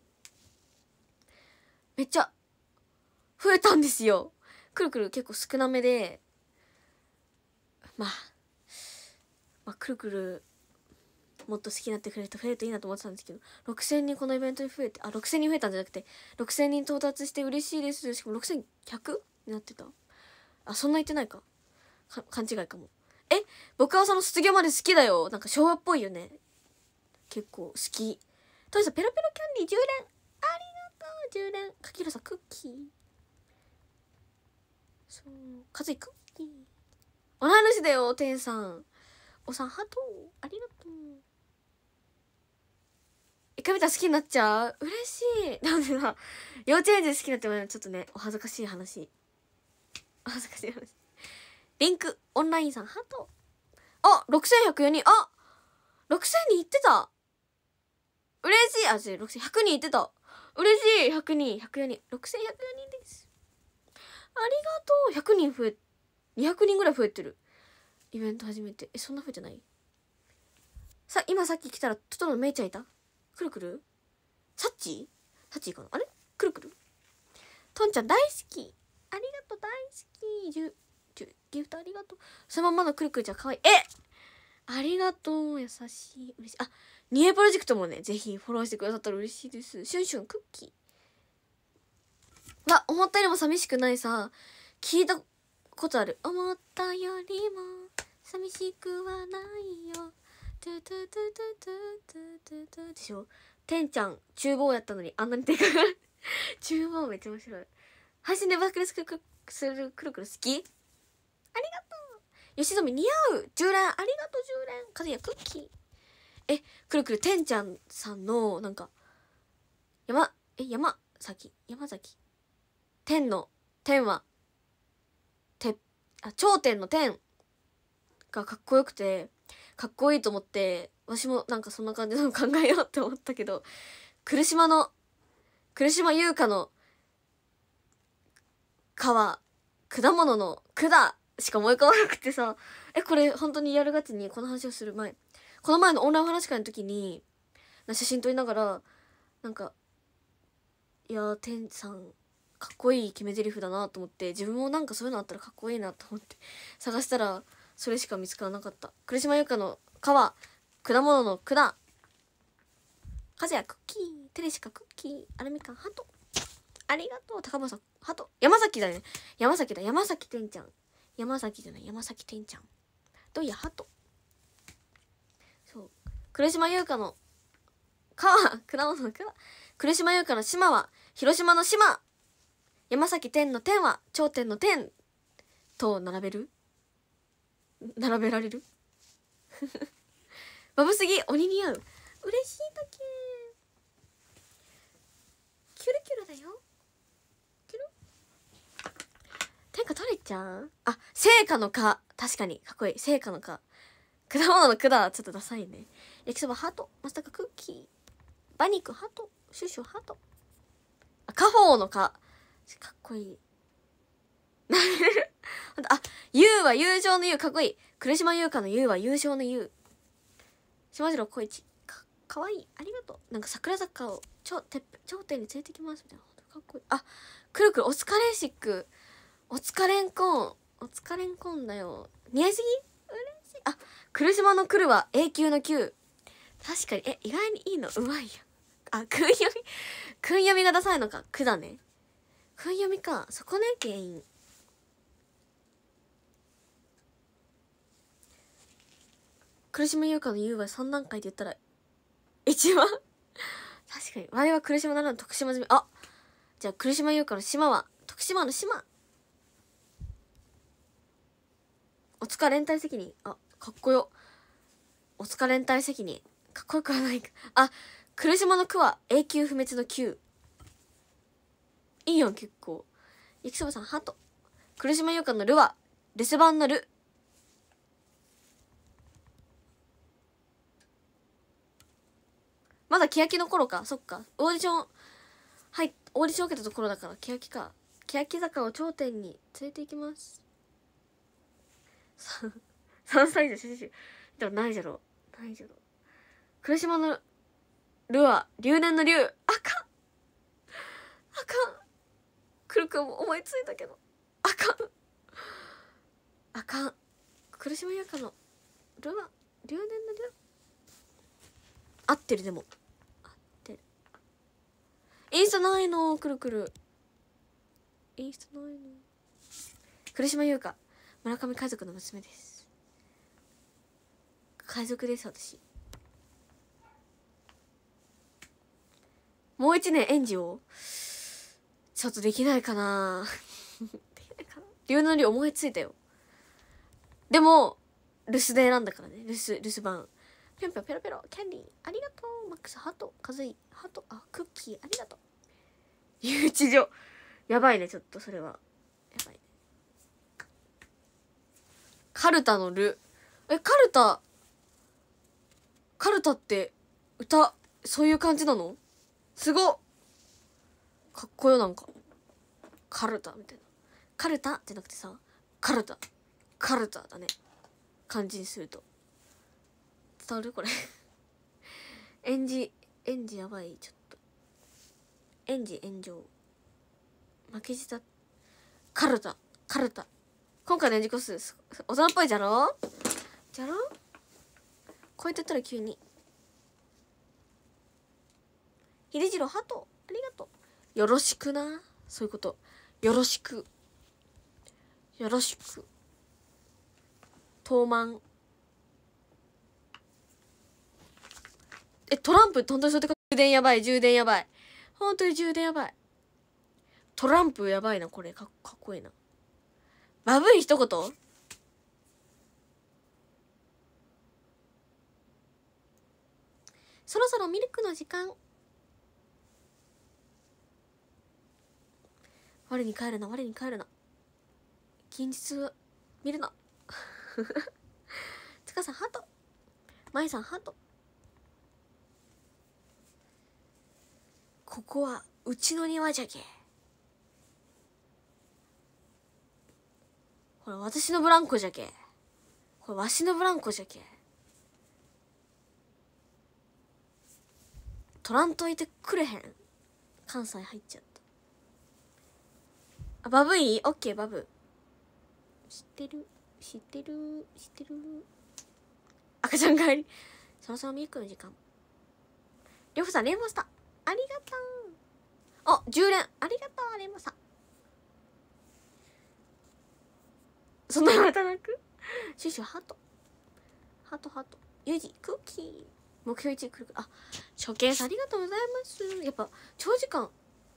めっちゃ増えたんですよ。くるくる結構少なめで、まあまあくるくるもっと好きになってくれる人増えるといいなと思ってたんですけど、ろくせんにんこのイベントに増えて、あろくせんにん増えたんじゃなくてろくせんにん到達して嬉しいです。しかもろくせんひゃくになってた。あ、そんな言ってないか、か勘違いかも。え、僕はその卒業まで好きだよ。なんか昭和っぽいよね。結構好き。とりあえずペロペロキャンディーじゅう連ありがとう。じゅう連かきらさクッキー、そうかずいクッキー、同い年だよ。てんさんおさんハートありがとう。一回見たら好きになっちゃう。嬉しい。なんでな、幼稚園児で好きになってもらうのちょっとねお恥ずかしい話、お恥ずかしい話。リンクオンラインさんハート。あ、ろくせんひゃくよにん。あ、ろくせんにんいってた。嬉しい。あ、違う、ろくせんひゃくにんいってた。嬉しい。ひゃくにん、ひゃくよにん、ろくせんひゃくよにんです。ありがとう。ひゃくにん増えにひゃくにんぐらい増えてる。イベント始めて。え、そんな増えてない？さ、今さっき来たらトトロのメイちゃんいた？くるくる？サッチー？サッチーかな？あれ？くるくる？トンちゃん大好き。ありがとう、大好き。じゅ、じゅ、ギフトありがとう。そのままのくるくるちゃんかわいい。え！ありがとう。優しい。嬉しい。あ、ニエプロジェクトもね、ぜひフォローしてくださったら嬉しいです。シュンシュンクッキー。わ、思ったよりも寂しくないさ。聞いたことある。思ったよりも寂しくはないよ。トゥトゥトゥトゥトゥトゥトゥでしょ。てんちゃん厨房やったのにあんなにでかく厨房めっちゃ面白い。配信でバックレスクするくるくる好き？ありがとう。吉富似合う。じゅう連ありがとう。じゅう連かずやクッキー。え、くるくるてんちゃんさんのなんか山え山崎山崎天の天はてあ頂点の天がかっこよくてかっこいいと思って、私もなんかそんな感じなの考えようって思ったけど、来島の来島優香の川果物の果しか思い浮かばなくてさ、えこれ本当にやるがちにこの話をする前この前のオンラインお話会の時に写真撮りながらなんかいやー天さんかっこいい決め台詞だなと思って、自分もなんかそういうのあったらかっこいいなと思って探したらそれしか見つからなかった。来島優香の川果物の果かずやクッキーテレシカクッキーアルミカンハトありがとう。高村さんハト山崎だよね。山崎だ。山崎天ちゃん山崎じゃない山崎天ちゃんどうやハト。そう来島優香の川果物の果来島優香の島は広島の島山崎天の天は頂点の天と並べる並べられるバブすぎ鬼似合う。嬉しいだけキュルキュルだよ。キュル天下取れちゃう。あ聖火の果確かにかっこいい。聖火の果果物の果ちょっとダサいね。焼きそばハートまさかクッキー馬肉ハトシュシュハトあカフォーの果かっこいいあ優は友情の優かっこいい。来島優香の優は優勝の優島次郎小一かかわいいありがとう。なんか桜坂を頂てっ頂点に連れてきますみたいなかっこいい。あくるくるお疲れシックお疲れんこんお疲れんこんだよ。似合いすぎ嬉しい。あ来島の来るは永久の久確かにえ意外にいいのうまいや。あ訓読み訓読みがダサいのかくだね訓読みかそこね原因。来島優香の優はさん段階で言ったら一番確かに我は来島ならぬ徳島済み。あじゃあ来島優香の島は徳島の島おつか連帯責任あかっこよ。おつか連帯責任かっこよくはないか。あ来島の句は永久不滅の久いいやん結構。焼きそばさんハト来島優香のルは留守番のルまだ欅の頃かそっかオーディションはいオーディション受けたところだから欅か欅坂を頂点に連れて行きますさんさいじゃ写真でもないじゃろないじゃろ。来島のルは留年の留あかんあかんくるくんも思いついたけどあかんあかん来島優香のルは留年の留合ってる。でも合ってる。インスタないのくるくるインスタないの。来島優香村上家族の娘です。海賊です私。もう一年園児をちょっとできないかなできないかな。留のり思いついたよ。でも留守で選んだからね。留守留守番ぴょんぴょんペロペロキャンディーありがとうマックスハートカズイハートあクッキーありがとう誘致所やばいねちょっとそれはやばいね。カルタのルえカルタカルタって歌そういう感じなのすごっかっこよ。なんかカルタみたいなカルタじゃなくてさカルタカルタだね、漢字にすると。伝わるこれ演じ演じやばい。ちょっと演じ炎上負けじたカルタカルタ。今回の演じコス大人っぽいじゃろじゃろ。こうやって言ったら急に秀次郎ハトありがとう。よろしくな。そういうこと。よろしくよろしく。東満えトランプ本当にそうやって充電やばい充電やばい本当に充電やばい。トランプやばいなこれ。か, かっこいいな。バブい一言。そろそろミルクの時間。我に帰るな我に帰るな。現実は見るなつかさんハートまいさんハート。ここはうちの庭じゃけ。ほら私のブランコじゃけ。これわしのブランコじゃけ。取らんといてくれへん。関西入っちゃった。あバブいいオッケーバブ。知ってる知ってる知ってる。赤ちゃん帰り。そろそろミルクの時間。りょうふさんレンボスターありがとう。あじゅう連ありがとうレンボスター。そんなまた泣く。シュシュハトハトハト。ユージクッキー目標いちくるくる。あ初見さんありがとうございます。やっぱ長時間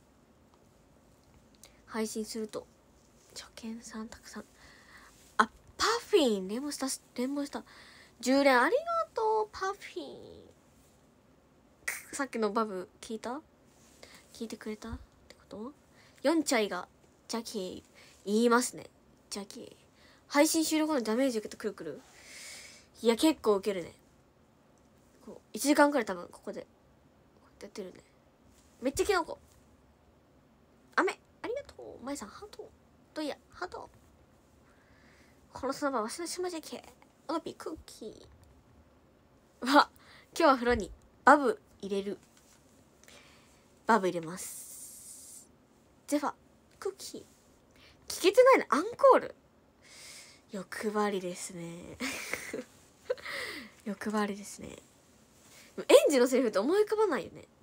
配信すると初見さんたくさん。あパフィンレモンスタレモンスタじゅう連ありがとうパフィン。さっきのバブ聞いた聞いてくれたってこと。ヨンチャイがジャキー言いますね。ジャキー配信終了後のダメージ受けたくるくる。いや結構受けるね。こういちじかんくらい多分ここでこうやってやってるね。めっちゃキノコ雨ありがとう。まいさんハートどいやハート。このその場わしの島じゃけ。オノピクッキーわ今日は風呂にバブ入れる。バブ入れます。ゼファクッキー聞けてないのアンコール。欲張りですね欲張りですね。園児のセリフって思い浮かばないよね。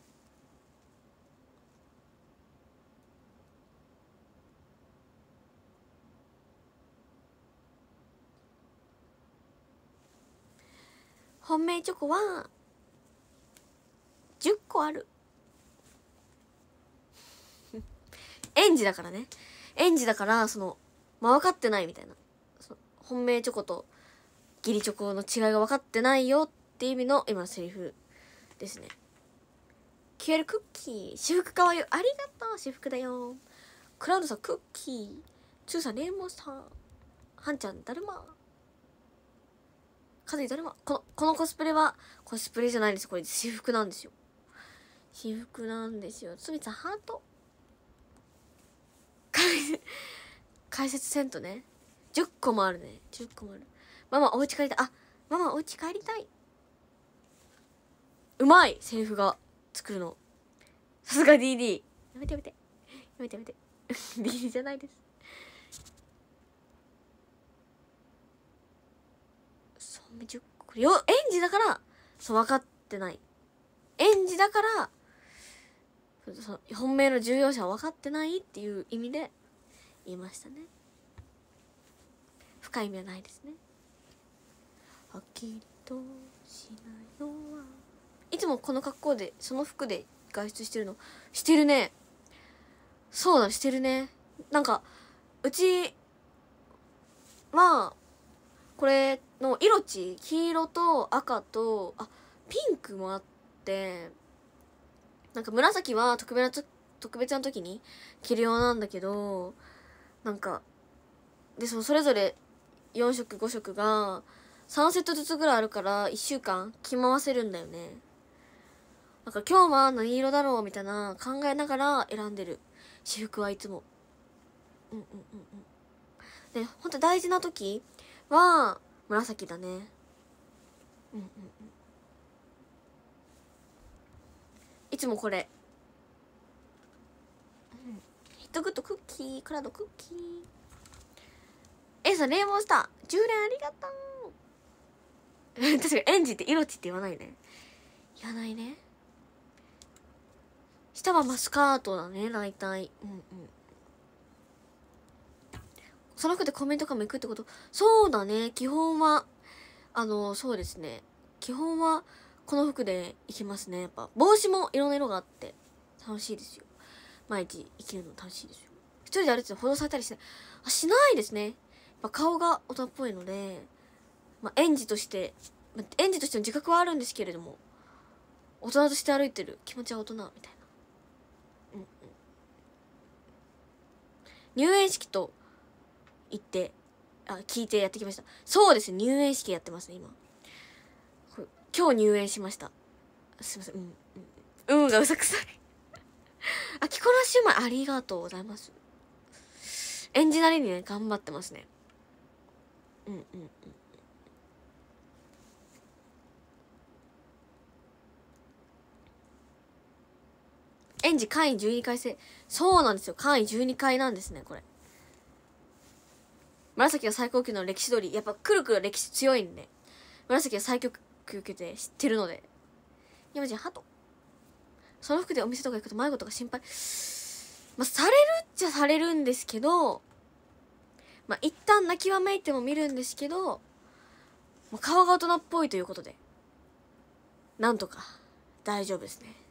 本命チョコはじゅっこある園児だからね。園児だからそのまあ分かってないみたいな。本命チョコと義理チョコの違いが分かってないよっていう意味の今のセリフですね。キュエルクッキー私服かわいいありがとう。私服だよ。クラウドさんクッキーツーさんレイモンスターハンちゃんだるまカズイだるま。このこのコスプレはコスプレじゃないんですよ。これ私服なんですよ。私服なんですよ。つみさんハート解説せんとね。じゅっこもあるね。じゅっこもある。ママお家帰りたい。あママお家帰りたい。うまいセリフが作るのさすが ディーディー。 やめてやめてやめてやめてディーディー じゃないです。そうじゅっこよ園児だからそう分かってない。園児だからそ本命の重要者は分かってないっていう意味で言いましたね。深い意味はないですね。はっきりとしないのはいつもこの格好でその服で外出してるの。してるね。そうだしてるね。なんかうちはこれの色地黄色と赤とあピンクもあって、なんか紫は特別な特別な時に着る用なんだけど、なんかでそのそれぞれよん色ご色がさんセットずつぐらいあるからいっしゅうかん着回せるんだよね。だから今日は何色だろうみたいな考えながら選んでる私服はいつも。うんうんうんうん。 でほんと大事な時は紫だね。うんうんうん。いつもこれ、うん、ヒットグッドクッキークラウドクッキー。えさんレインボースターじゅう連ありがとう確かにエンジって色地って言わないね。言わないね。下はマスカートだね大体。うんうん。その服でコメントかも行くってこと？そうだね。基本はあのそうですね、基本はこの服で行きますね。やっぱ帽子もいろんな色があって楽しいですよ。毎日生きるの楽しいですよ。一人で歩いてて補導されたりしてあしないですね。やっぱ顔が大人っぽいので、まあ、園児として、まあ、園児としての自覚はあるんですけれども、大人として歩いてる気持ちは大人みたいな。うんうん。入園式と言ってあ聞いてやってきました。そうですね、入園式やってますね今。今日入園しました。すいません。うんうん、うんがうさくさいあきこらしゅうまいありがとうございます。園児なりにね頑張ってますね。うんうんうん。園児会員じゅうにかい制。そうなんですよ、会員じゅうにかいなんですねこれ。紫が最高級の歴史通り、やっぱくるくる歴史強いんで紫が最高級って知ってるので。山ちゃんハト、その服でお店とか行くと迷子とか心配、まあされるっちゃされるんですけど、まあ一旦泣きわめいても見るんですけど、まあ、顔が大人っぽいということでなんとか大丈夫ですね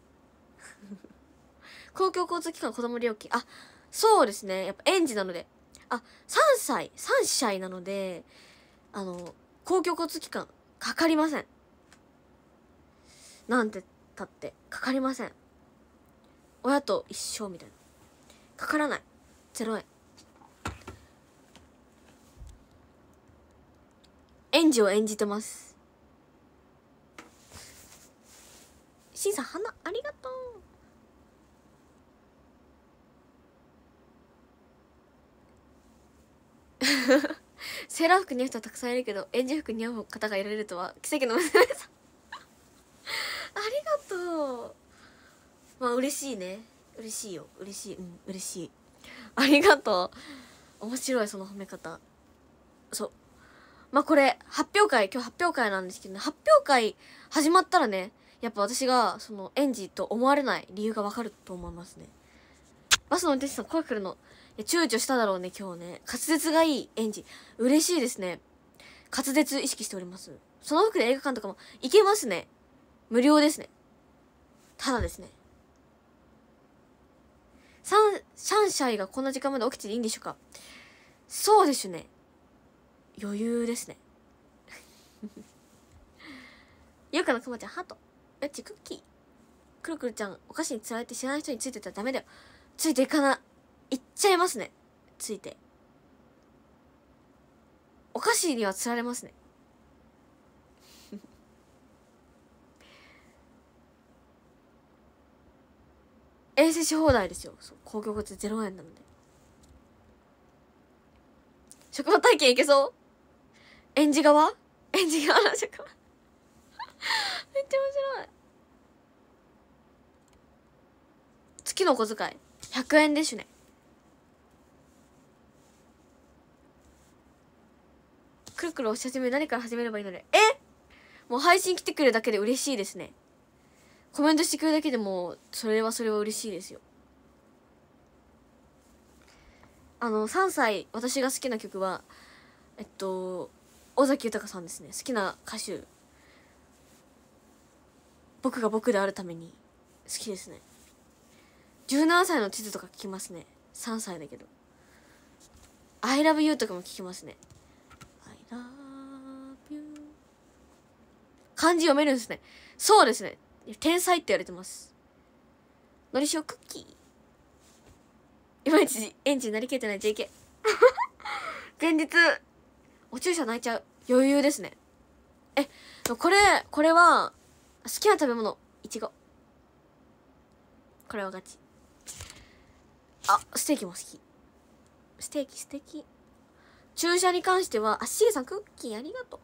公共交通機関子供料金、あそうですね、やっぱ園児なので、あさんさいさん歳なので、あの公共交通機関かかりません。なんてたってかかりません。親と一緒みたいな、かからない、ゼロえん。園児を演じてます。しんさん花ありがとうセーラー服似合う人はたくさんいるけど園児服似合う方がいられるとは奇跡の娘さんありがとう。まあ嬉しいね、嬉しいよ、嬉しい、うん嬉しい、ありがとう。面白いその褒め方。そうまあこれ発表会、今日発表会なんですけどね、発表会始まったらねやっぱ私がその園児と思われない理由がわかると思いますね。バスの運転手さん声かけるの躊躇しただろうね今日ね。滑舌がいい園児嬉しいですね。滑舌意識しております。その服で映画館とかも行けますね。無料ですね。ただですね、サンシャンシャイがこんな時間まで起きてていいんでしょうか。そうですね、余裕ですねゆうかのくまちゃんハート、やっちクッキー、くるくるちゃんお菓子につられて知らない人についてたらダメだよ。ついていかない、いっちゃいますね。ついてお菓子にはつられますね衛生し放題ですよ。そう公共交通ゼロえんなので。職場体験行けそう。園児側園児側の職場めっちゃ面白い。月のお小遣いひゃくえんですね。くるくる押し始め何から始めればいいので、えもう配信来てくれるだけで嬉しいですね。コメントしてくれるだけでもそれはそれは嬉しいですよ。あのさんさい私が好きな曲はえっと尾崎豊さんですね。好きな歌手、僕が僕であるために好きですね。じゅうななさいの地図とか聞きますね。さんさいだけど I love you とかも聞きますね。 I love you 漢字読めるんですね。そうですね、天才って言われてます。のりしおクッキー、いまいちエンジンなりきれてない ジェーケー 現実お注射泣いちゃう余裕ですね。えこれこれは好きな食べ物いちご、これはガチ。あステーキも好き、ステーキ素敵。 注射に関しては、あ、しげさんクッキーありがとう。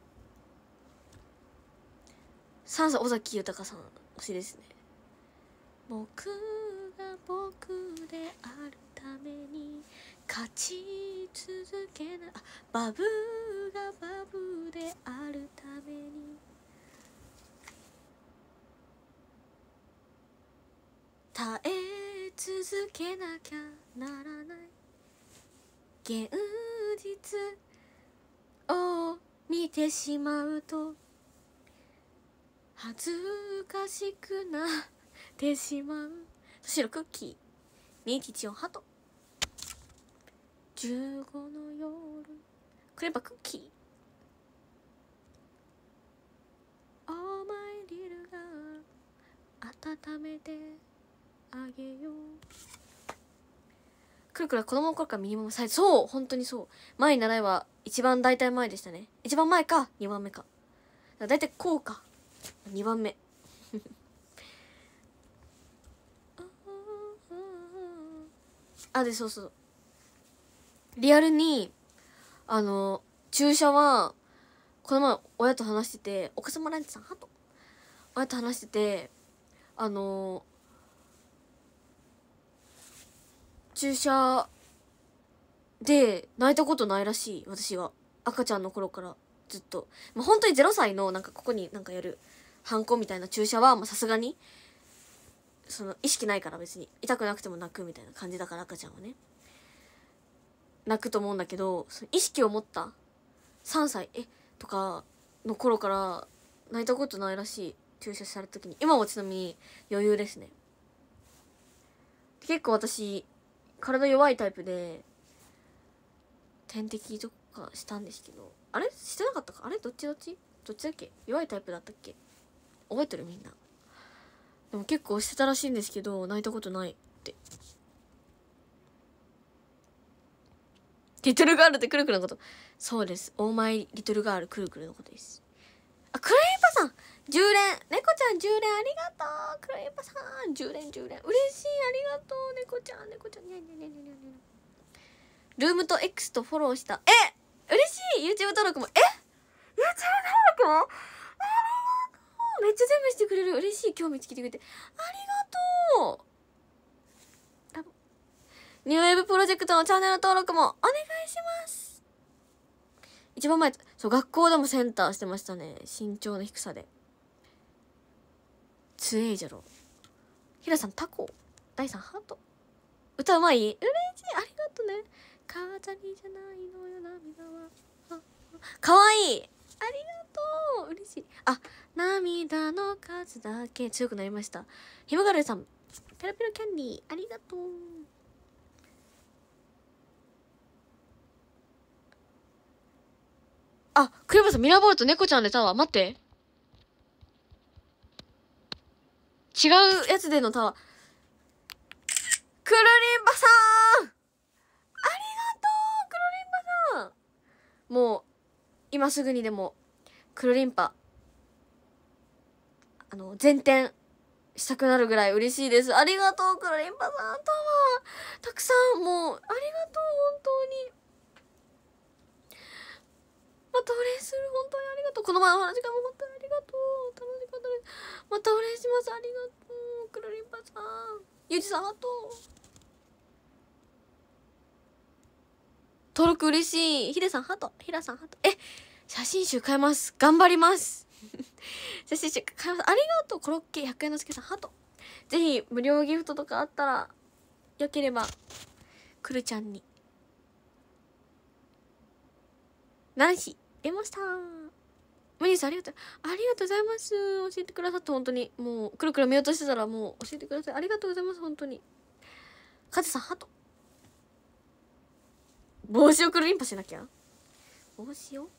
さんさい尾崎豊さん推しですね。僕が僕であるために勝ち続けな、あ、バブがバブであるために耐え続けなきゃならない現実を見てしまうと恥ずかしくなってしまう。そしろクッキーにいちいちよんハトじゅうごの夜クレパクッキー Oh my little girl 温めてあげよう。くるくるは子供の頃からミニマムサイズ。そう本当にそう。前に習いは一番大体前でしたね。一番前かにばんめか。だいたいこうかにばんめあ、で、そうそう。リアルに、あの、注射は、この前、親と話してて、おかさまランチさん、ハト。親と話してて、あの、注射で泣いたことないらしい、私が。赤ちゃんの頃からずっと。まあ、本当にゼロさいの、なんかここになんかやる、ハンコみたいな注射は、まあ、さすがに、その意識ないから別に痛くなくても泣くみたいな感じだから赤ちゃんはね泣くと思うんだけど、その意識を持ったさんさいえとかの頃から泣いたことないらしい、注射された時に。今もちなみに余裕ですね。結構私体弱いタイプで点滴とかしたんですけど、あれしてなかったか、あれどっちどっちどっちだっけ、弱いタイプだったっけ、覚えてるみんな。でも結構してたらしいんですけど泣いたことないって。リトルガールってくるくるのこと。そうです。オーマイリトルガールくるくるのことです。あ、クレイパさんじゅう連、猫ちゃんじゅう連ありがとう。クレイパさんじゅう連じゅう連嬉しい、ありがとう。猫ちゃん猫ちゃん、ねねねねねね。ルームと X とフォローした。え嬉しい。 YouTube 登録も。え YouTube 登録もありがとう。めっちゃ全部してくれる。嬉しい。今日見つけてくれてありがとう。ニューウェーブプロジェクトのチャンネル登録もお願いします。一番前、そう、学校でもセンターしてましたね。身長の低さで。つえいじゃろ。ひらさん、タコ。だいさん、ハート。歌うまい？嬉しい。ありがとね。飾りじゃないのよ、涙は。かわいい。ありがとう。嬉しい。あ、涙の数だけ強くなりました。ひまがるさん、ペロペロキャンディー、ありがとう。あ、クレバさん、ミラーボールと猫ちゃんでタワー。待って。違うやつでのタワー。クルリンバさんありがとうクルリンバさん。もう、今すぐにでも、クルリンパ、あの、前転したくなるぐらい嬉しいです。ありがとう、クルリンパさん。タワー。たくさん、もう、ありがとう、本当に。またお礼する、本当にありがとう。この前の話がも本当にありがとう。楽しかったです。またお礼します。ありがとう。クルリンパさん。ゆうじさん、あと。登録嬉しい。ヒデさん、ハト。ヒラさん、ハト。え、写真集買います。頑張ります。写真集買います。ありがとう。コロッケひゃくえんのすけさん、ハト。ぜひ、無料ギフトとかあったら、よければ、くるちゃんに。ナンシー、出ました。ムニさん、ありがとう。ありがとうございます。教えてくださって、本当に。もう、くるくる見落としてたら、もう、教えてください。ありがとうございます、本当に。カズさん、ハト。帽子をくるりんぱしなきゃ。帽子を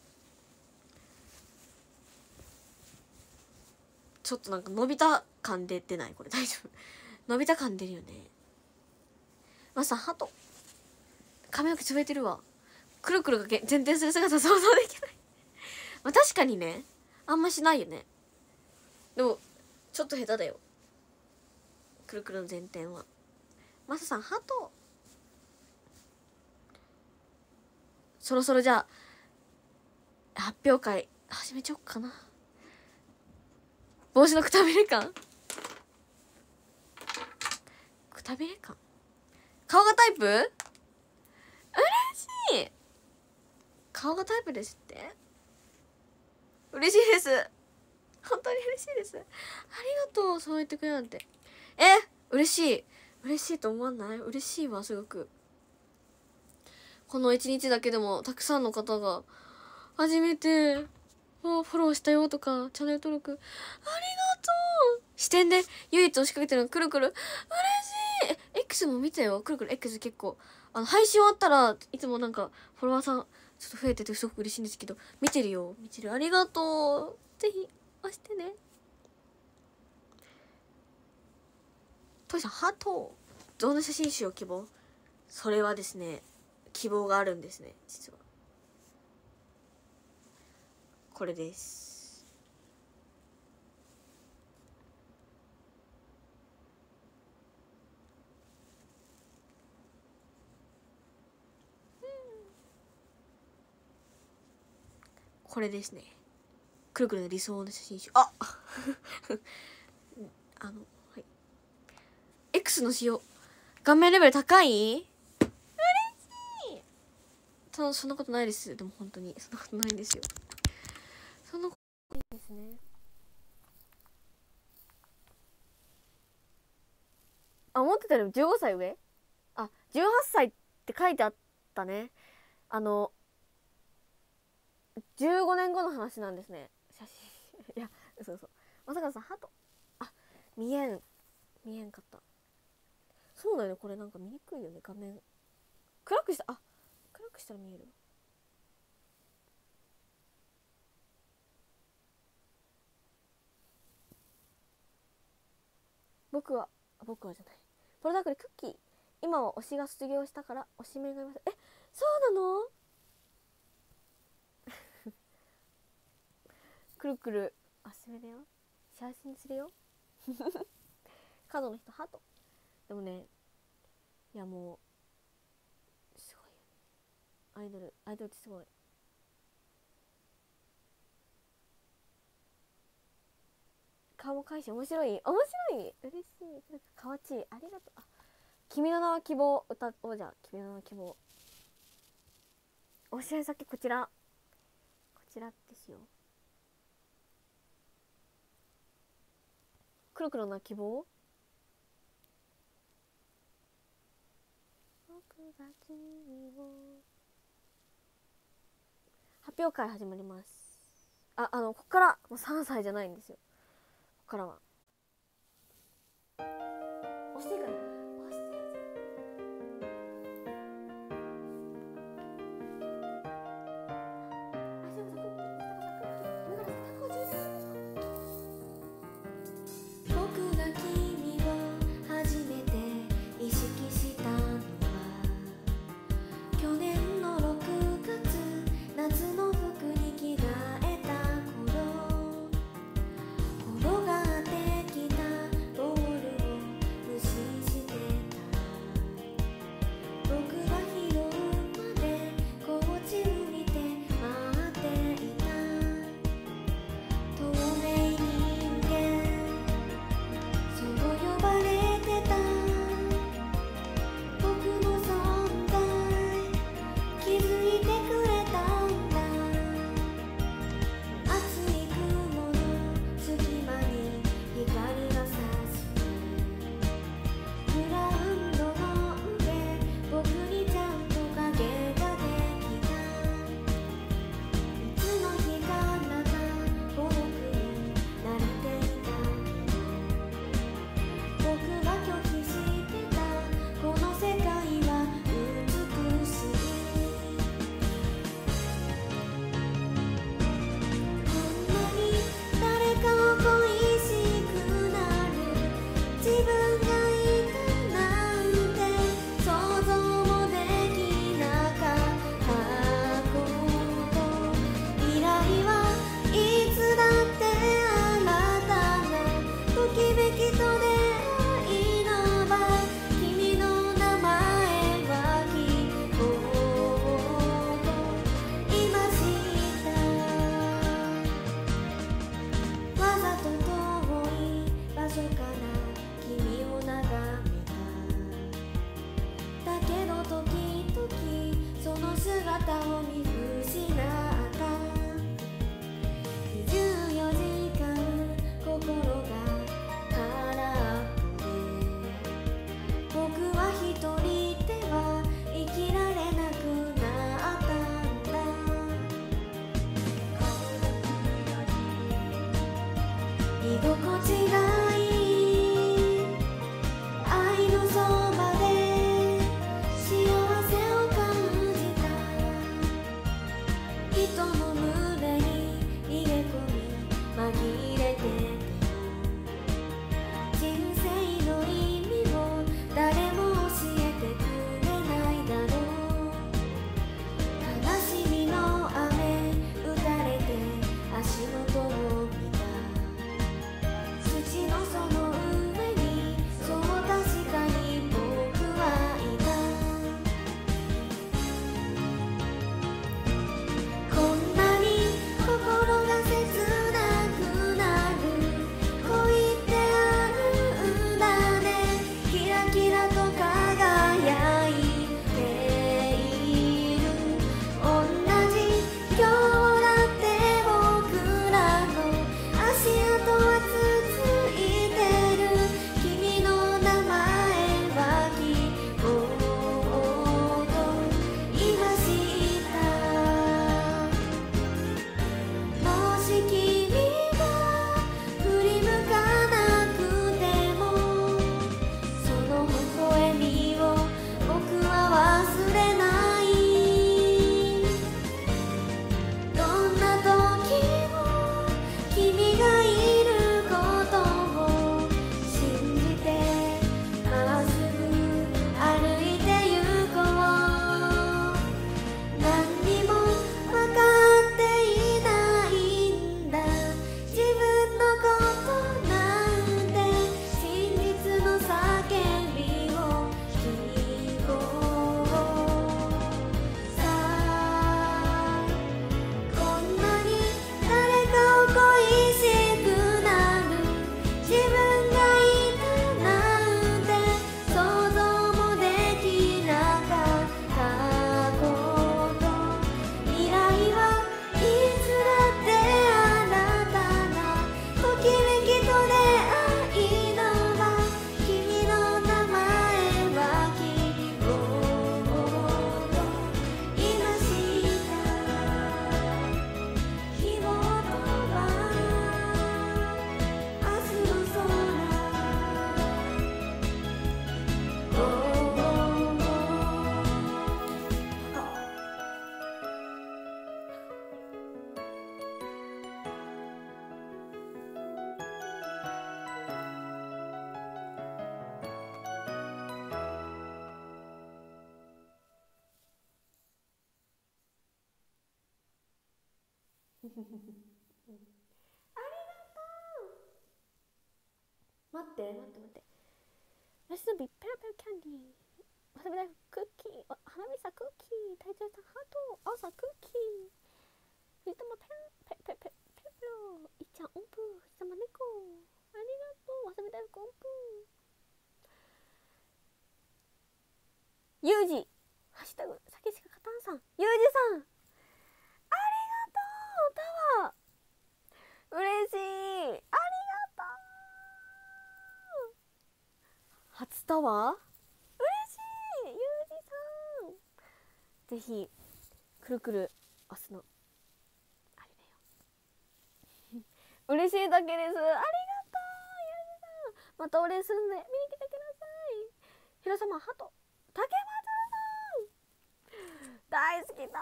ちょっとなんか伸びた感出てない？これ大丈夫？伸びた感出るよね。マスさん、ハト。髪の毛潰れてるわ。くるくるが前転する姿想像できない。まあ確かにね、あんましないよね。でもちょっと下手だよ、くるくるの前転は。マサさん、ハト。 そろそろじゃあ発表会始めちゃおっかな。帽子のくたびれ感くたびれ感顔がタイプ？嬉しい。顔がタイプですって。嬉しいです。本当に嬉しいです。ありがとう、そう言ってくれるなんて。え、嬉しい。嬉しいと思わない？嬉しいわ、すごく。この一日だけでもたくさんの方が初めてフォローしたよとかチャンネル登録ありがとう。視点で唯一押しかけてるのくるくる嬉しい。え X も見たよ。くるくる X 結構あの配信終わったらいつもなんかフォロワーさんちょっと増えててすごく嬉しいんですけど、見てるよ見てる。ありがとう。ぜひ押してね。トイさんハートどんな写真集を希望？それはですね、希望があるんですね。実はこれです。これですね。くるくるの理想の写真集。ああの、はい。X の使用。顔面レベル高い？嬉しい。そそんなことないです。でも本当にそんなことないんですよ。そんなことないですね。あ、思ってたよりじゅうごさい上？あ、じゅうはっさいって書いてあったね。あのじゅうごねんごの話なんですね、写真いやそうそう。まさかさハトあ見えん見えんかった。そうだよね、これなんか見にくいよね、画面暗くしたあ暗くしたら見える。僕は僕はじゃないプロダクルクッキー。今は推しが卒業したから推しメンがいます。え、そうなの？くるくるあすめだよ、写真するよ角の人ハート。でもね、いやもうすごいよね、アイドルアイドルってすごい。顔もかいし面白い面白い嬉しい。かわちいありがとう。あ君の名は希望歌おう。じゃあ君の名は希望お知らせ先こちらこちらですよ。くるくるの希望僕が君を発表会始まります。ああのここからもうさんさいじゃないんですよ。ここからは押していくね。押して僕が君を初めて意識したのは去年のろくがつ夏の服に着替えた頃転がってきたボールを無視して姿を見失ったにじゅうよじかん心が空っぽで僕は一人では生きられなくなったんだ居心地がいい愛のそばで幸せを感じた人の胸に逃げ込み紛れてても人生の意味を誰も教えてくれないだろう悲しみの雨打たれて足元を見た土のその上にそう確かに僕はいたこんなに心が切なくなる恋ってあるんだねキラキラと輝いている同じ今日だって僕らの足跡は続いてる君の名前は希望と今知ったもし君が振り向かなくてもその微笑みを僕は忘れないどんな時も君がいることを信じてまっすぐ歩いてゆこう何にも分かっていないんだ自分のことなんて真実の叫びを聞こうさあこんなに誰かを恋しくなる自分がいたなんて想像もできなかったこと未来はいつだってあなたがときめきと出会いの場君の名前は希望と今知った希望とは明日の空おー待って待って待って Let's be purple candy わさび大福クッキーあ花びさクッキー大ちゃんさんハート朝クッキー藤玉ペンペペペペペロいっちゃん音符藤玉猫ありがとうわさび大福音符ゆうじハッシュタグさきしかかたんさんゆうじさんありがとうタワー嬉しいありがとう初タワー嬉しいゆうじさんぜひくるくる押すのあれだよ嬉しいだけですありがとうゆうじさんまたお礼するんで見に来てくださいひろさまハト竹松さん大好きタワーありが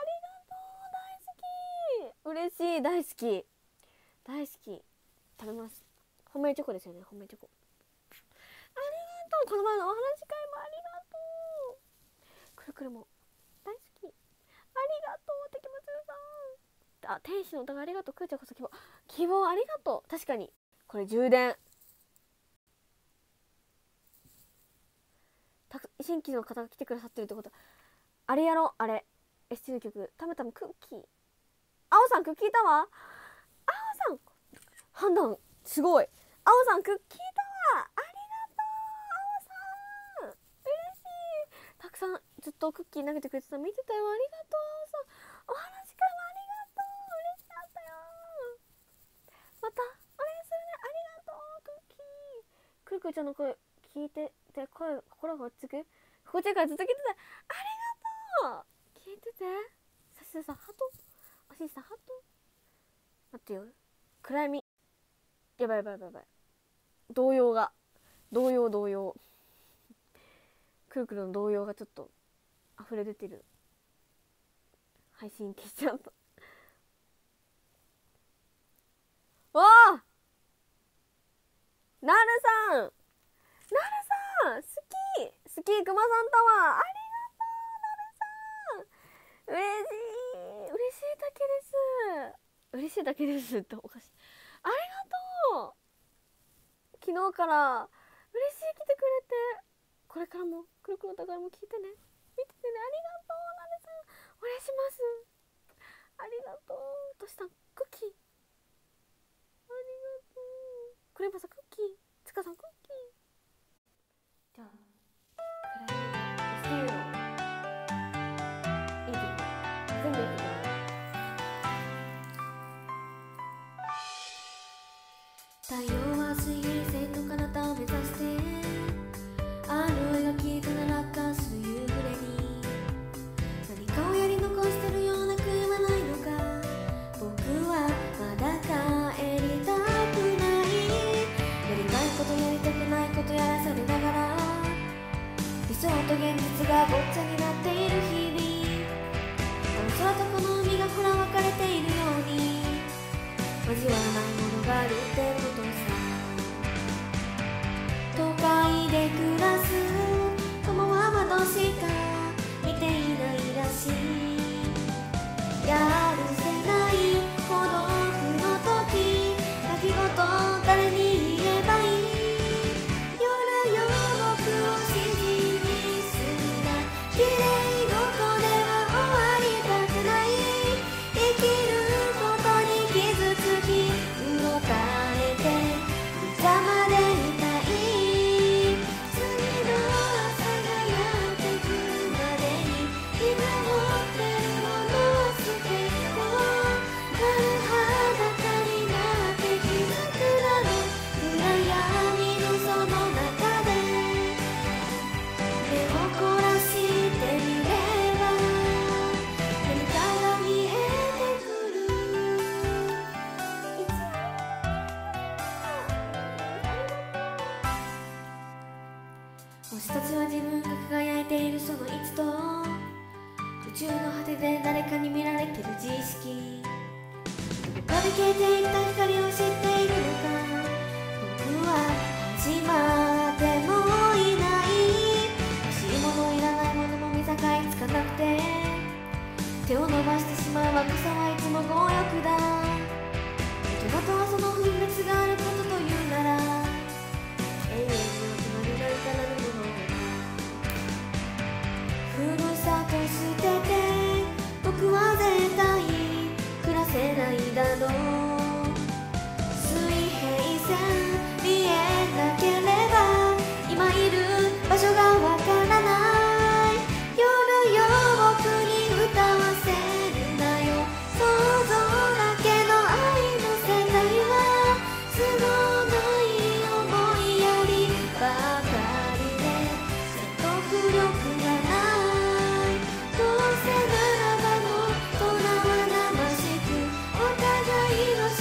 とう大好き嬉しい大好き大好き食べますホームメイドチョコですよねホームメイドチョコありがとうこの前のお話し会もありがとうくるくるも大好きありがとう竹松さんあ天使の歌がありがとうくーちゃんこそ希望希望ありがとう確かにこれ充電たく新規の方が来てくださってるってことあれやろあれ エスティー の曲たむたむクッキーあおさんクッキータワーあおさん判断すごいあおさんクッキータワーありがとうあおさん嬉しいたくくさんずっとクッキー投げてくれてた見てたよ。ありがとうさ、お話会もありがとう、嬉しかったよ。またお願いするね。ありがとうクッキー。クークーちゃんの声聞いてて声心が落ち着く。心地いいからずっと聞いててありがとう。聞いてて。そしてさ、ハトおしいさ、ハト待ってよ、暗闇やばいやばいやばいやばい、動揺が動揺動揺くるくるの動揺がちょっと溢れ出てる。配信消しちゃった。わあ、なるさん、なるさん好き好き、くまさんタワーありがとう。なるさん嬉しい、嬉しいだけです、嬉しいだけですっておかしい。ありがとう。昨日から嬉しい来てくれて、これからもくるくるの宝も聞いてね、見ててね。ありがとうなるさん、お願いします。ありがとう。どうしたんクッキー、ありがとう。クレープさんクッキー、つかさんクッキー。じゃあクライミスティーのいい曲全部いい曲なの。太陽は水平線の彼方を目指してあの描きな落下する夕暮れに何かをやり残してるような悔いはないのか。僕はまだ帰りたくない。やりたいことやりたくないことやらされながら理想と現実がごっちゃになっている日々。あの空とこの海がほら分かれているように交わらないものがあるってことさ。都会で暮らす友は窓しか見ていないらしい。やるせない孤独の時、泣き言誰に言えばいい。夜よ僕を指示にするな、綺麗事では終わりたくない。生きることに傷つきうろたえて邪魔でいたい。次の朝がやってくるまでに今持ってるものを捨てよう。丸裸になって気づくだろう。暗闇のその中で目を凝らしてみれば何かが見えてくる。いつも星たちは自分が輝いているその位置と宇宙の果てで誰かに見られてる自意識、どこかで消えていった光を知っているのか。僕は始まってもいない。欲しいものいらないものも見境つかなくて手を伸ばしてしまう若さはいつも強欲だ。大人とはその分別があることというなら永遠に大人になるからぬもの。ふるさと捨てて僕は絶対暮らせないだろう。水平線見えなければ今いる場所がわからない。夜よ僕に歌わせるなよ。想像だけの愛の世界は都合のいい思いやりばかりで説得力がない。どうせならばもっと生々しくお互いの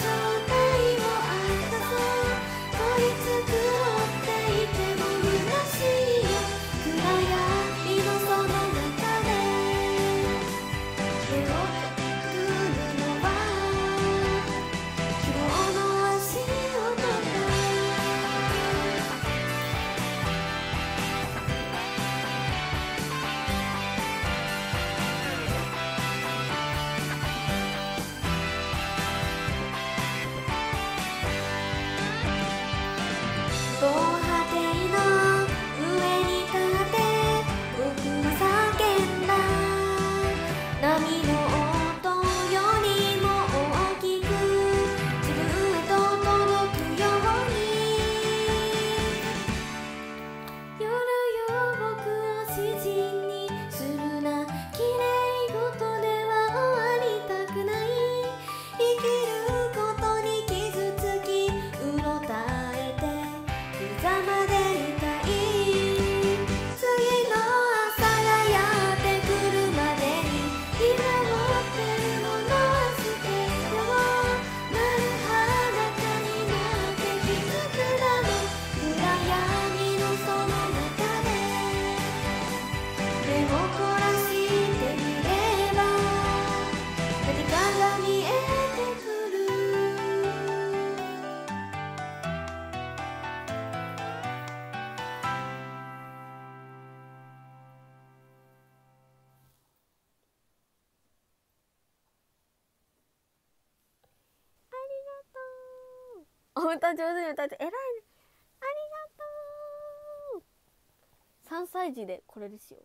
お歌上手に歌って偉いね。ありがとう。さんさい児でこれですよ。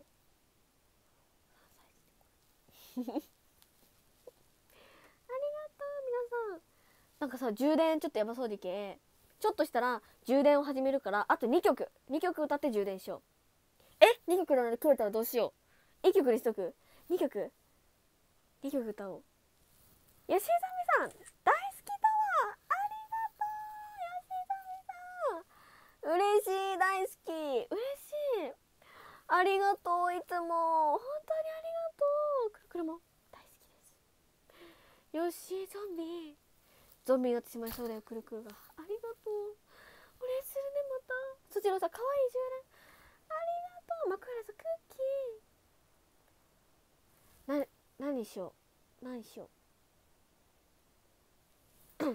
ありがとう皆さん。なんかさ、充電ちょっとやばそうでけちょっとしたら充電を始めるから、あとにきょくにきょく歌って充電しよう。えにきょくなので食えたらどうしよう。いっきょくにしとく。にきょくにきょく歌おう。よしざみさん大好きだわ。ありがとうよしざみさん。嬉しい、大好き、嬉しい、ありがとう。いつも本当にありがとう。くるくるも大好きです。よしゾンビゾンビになってしまいそうだよ、くるくるが。ありがとう。お礼するね。またそちらさ、かわいい充電ありがとう。枕さクッキーな、何しよう何しよう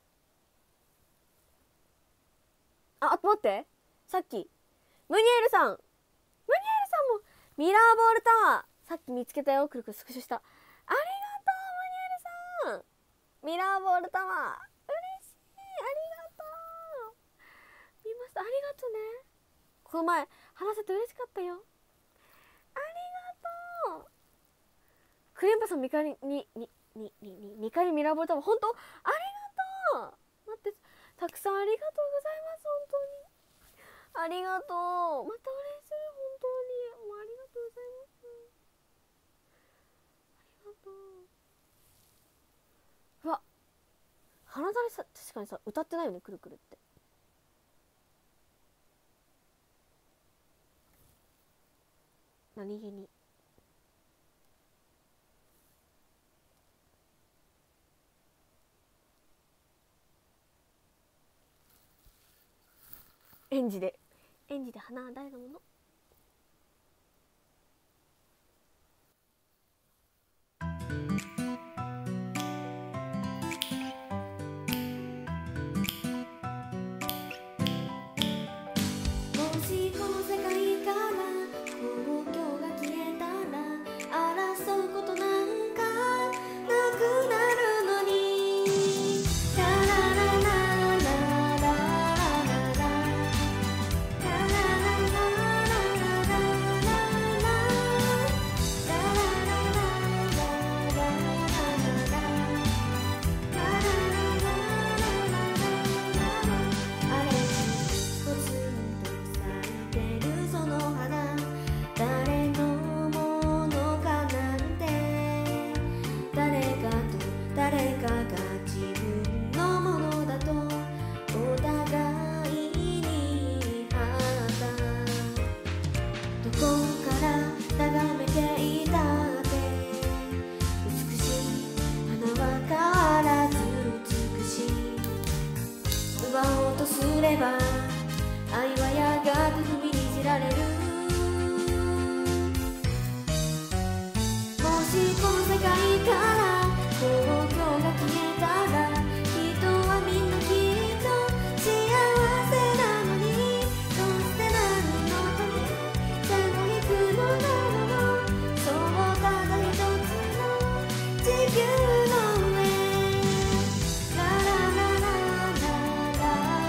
あ、あと待って、さっきムニエルさんムニエルさんもミラーボールタワーさっき見つけたよ。くるくるスクショした。ありがとうムニエルさん。ミラーボールタワー嬉しい、ありがとう。見ました、ありがとうね。この前話せて嬉しかったよ。ありがとう。クレンパさんみかりににににににかいミラーボールタワー本当ありがとう。待って、たくさんありがとうございます。本当にありがとう。またお礼する。本当にもうありがとうございます。ありがとう。うわ、花だれさ、確かにさ歌ってないよね、くるくるって。何気に園児で園児で花は誰のもの。もしこの世界から公共が消えたら争うことなんかなくなるのに。ララララララララララ誰かが自分のものだとお互いに判断。どこから眺めていたって美しい花は変わらず美しい。奪おうとすれば愛はやがて踏みにじられる。もしこの世界から公共が消えたら人はみんなきっと幸せなのに。どうして何のため背の引くのなの。そうただ一つの地球の上。ララララララ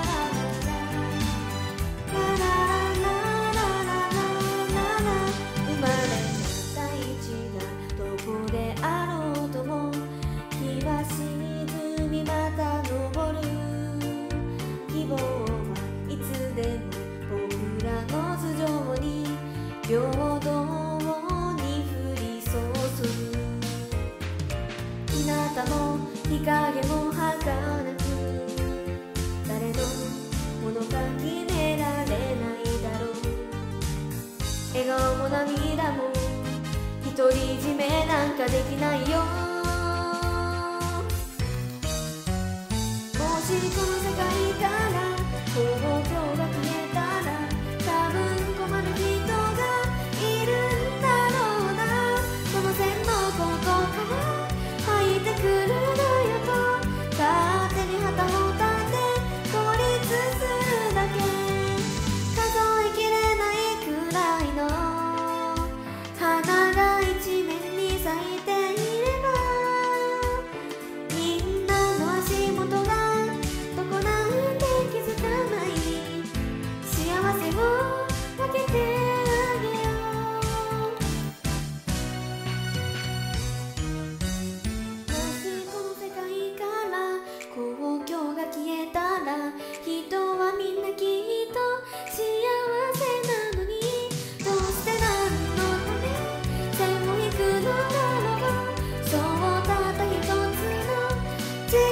ラララララララ。生まれた大地がどこであろうとも日は沈みまた昇る。希望はいつでも僕らの頭上に平等に降り注ぐ。日向も日陰も儚く誰のものか決められないだろう。笑顔も涙も独り占めなんかできないよ。もしこの世界から公共が消えたら多分困る人がいるんだろうな。この線のここから入ってくるのよと勝手に旗を立て孤立するだけ。数えきれないくらいの花が一面に咲いていれば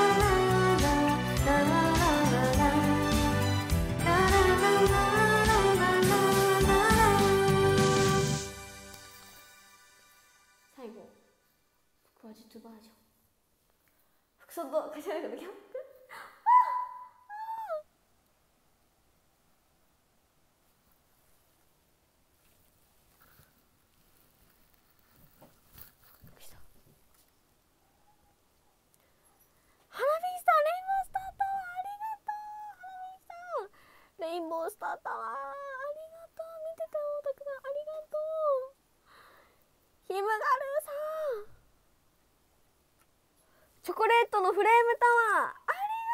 最後腹話術バージョン服装と会社のギャップレインボースタータワーありがとう、見てたよたくさんありがとう。ヒムガルーさんチョコレートのフレームタワーあ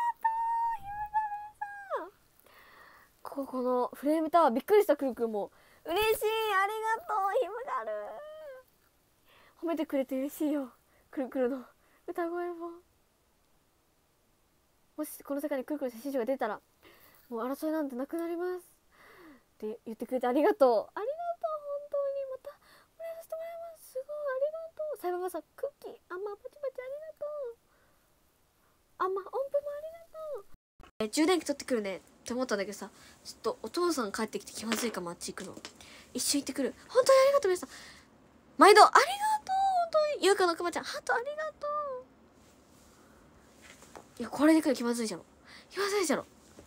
りがとうヒムガルーさん。こここのフレームタワーびっくりした。くるくるも嬉しい、ありがとうヒムガルー。褒めてくれて嬉しいよ。くるくるの歌声も、もしこの世界にくるくる写真集が出たらもう争いなんてなくなりますって言ってくれてありがとう、ありがとう、本当にまたお願いさせてもらいます。すごいありがとう。サイバーバさんクッキーあんまパチパチありがとう。あんま音符もありがとう。え充電器取ってくるねって思ったんだけどさ、ちょっとお父さん帰ってきて気まずいかもあっち行くの。一緒行ってくる。本当にありがとう皆さん、毎度ありがとう。本当にゆうかのくまちゃんハートありがとう。いやこれで来る気まずいじゃろ、気まずいじゃろ。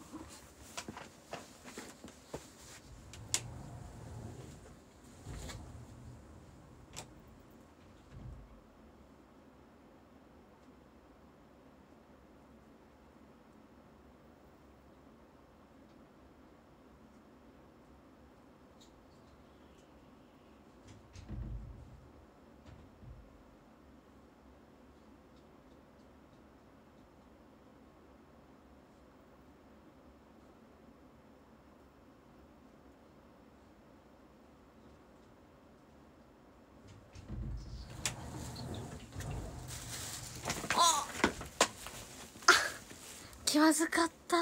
気まずかった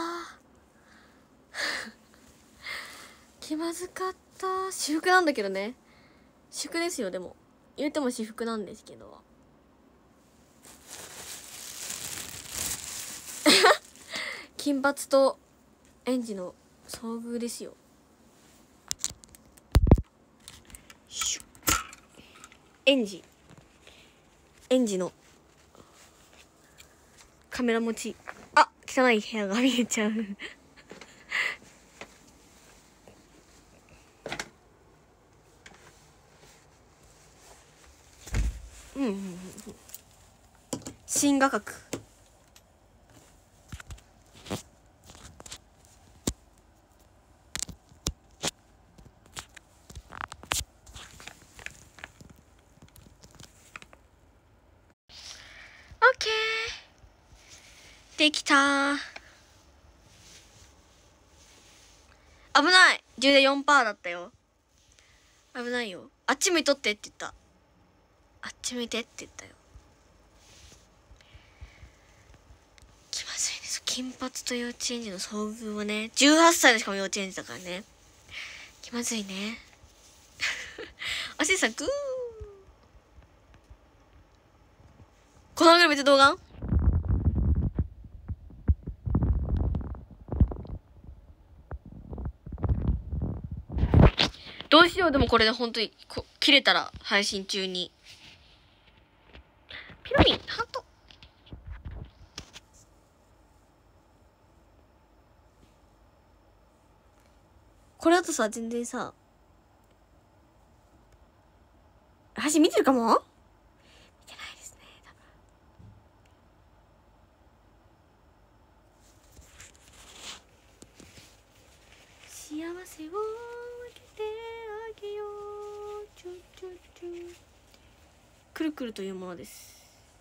気まずかった。私服なんだけどね、私服ですよ。でも言うても私服なんですけど金髪と園児の遭遇ですよ。園児園児のカメラ持ち、あ、汚い部屋が見えちゃううんうんうん、新画角オッケーできたー。危ない、充電 よんパーセント だったよ。危ないよ。あっち向いとってって言った。あっち向いてって言ったよ。気まずいです。金髪と幼稚園児の遭遇はね、じゅうはっさいでしかも幼稚園児だからね、気まずいねあしさんグー。このぐらい別に動画どうしよう。でもこれで本当にこ切れたら配信中にピロリンハート。これだとさ全然さ配信見てるかも、見てないですね多分。幸せを分けてあげようチュチュチュくるくるというものです。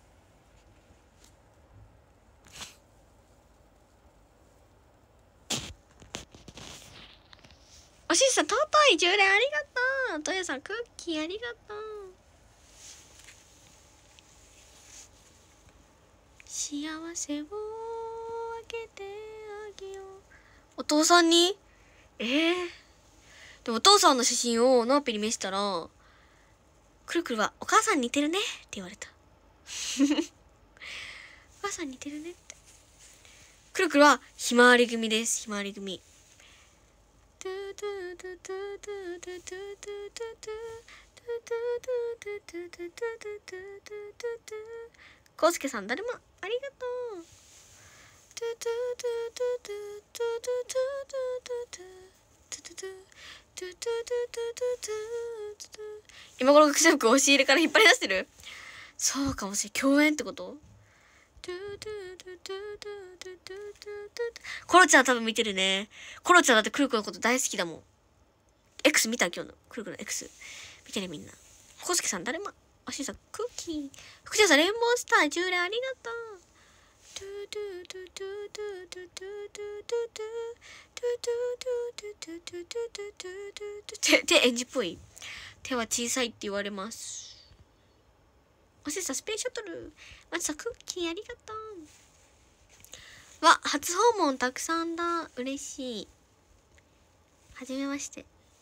おしんさん、尊いじゅう連ありがとう。とやさん、クッキーありがとう。幸せをあげてあげよう。お父さんにえー、でもお父さんの写真をナオピに見せたら、くるくるはお母さんに似てるねって言われた。お母さんに似てるねって。くるくるはひまわり組です。ひまわり組。こうすけさん、誰もありがとう。今頃学習服押し入れから引っ張り出してる。そうかもしれん。共演ってこと？コロちゃん多分見てるね。コロちゃんだってクルクのこと大好きだもん。X 見た？今日のクルクの X 見てね、みんな。コウスケさん、誰もあしんさん、クッキー。福ちゃんさん、レインボースターじゅう連ありがとう。手、手エンジっぽい。手は小さいって言われます。おしんさん、スペースシャトル。まずさ、クッキーありがとう。わ、初訪問たくさんだ。嬉しい。はじめまして。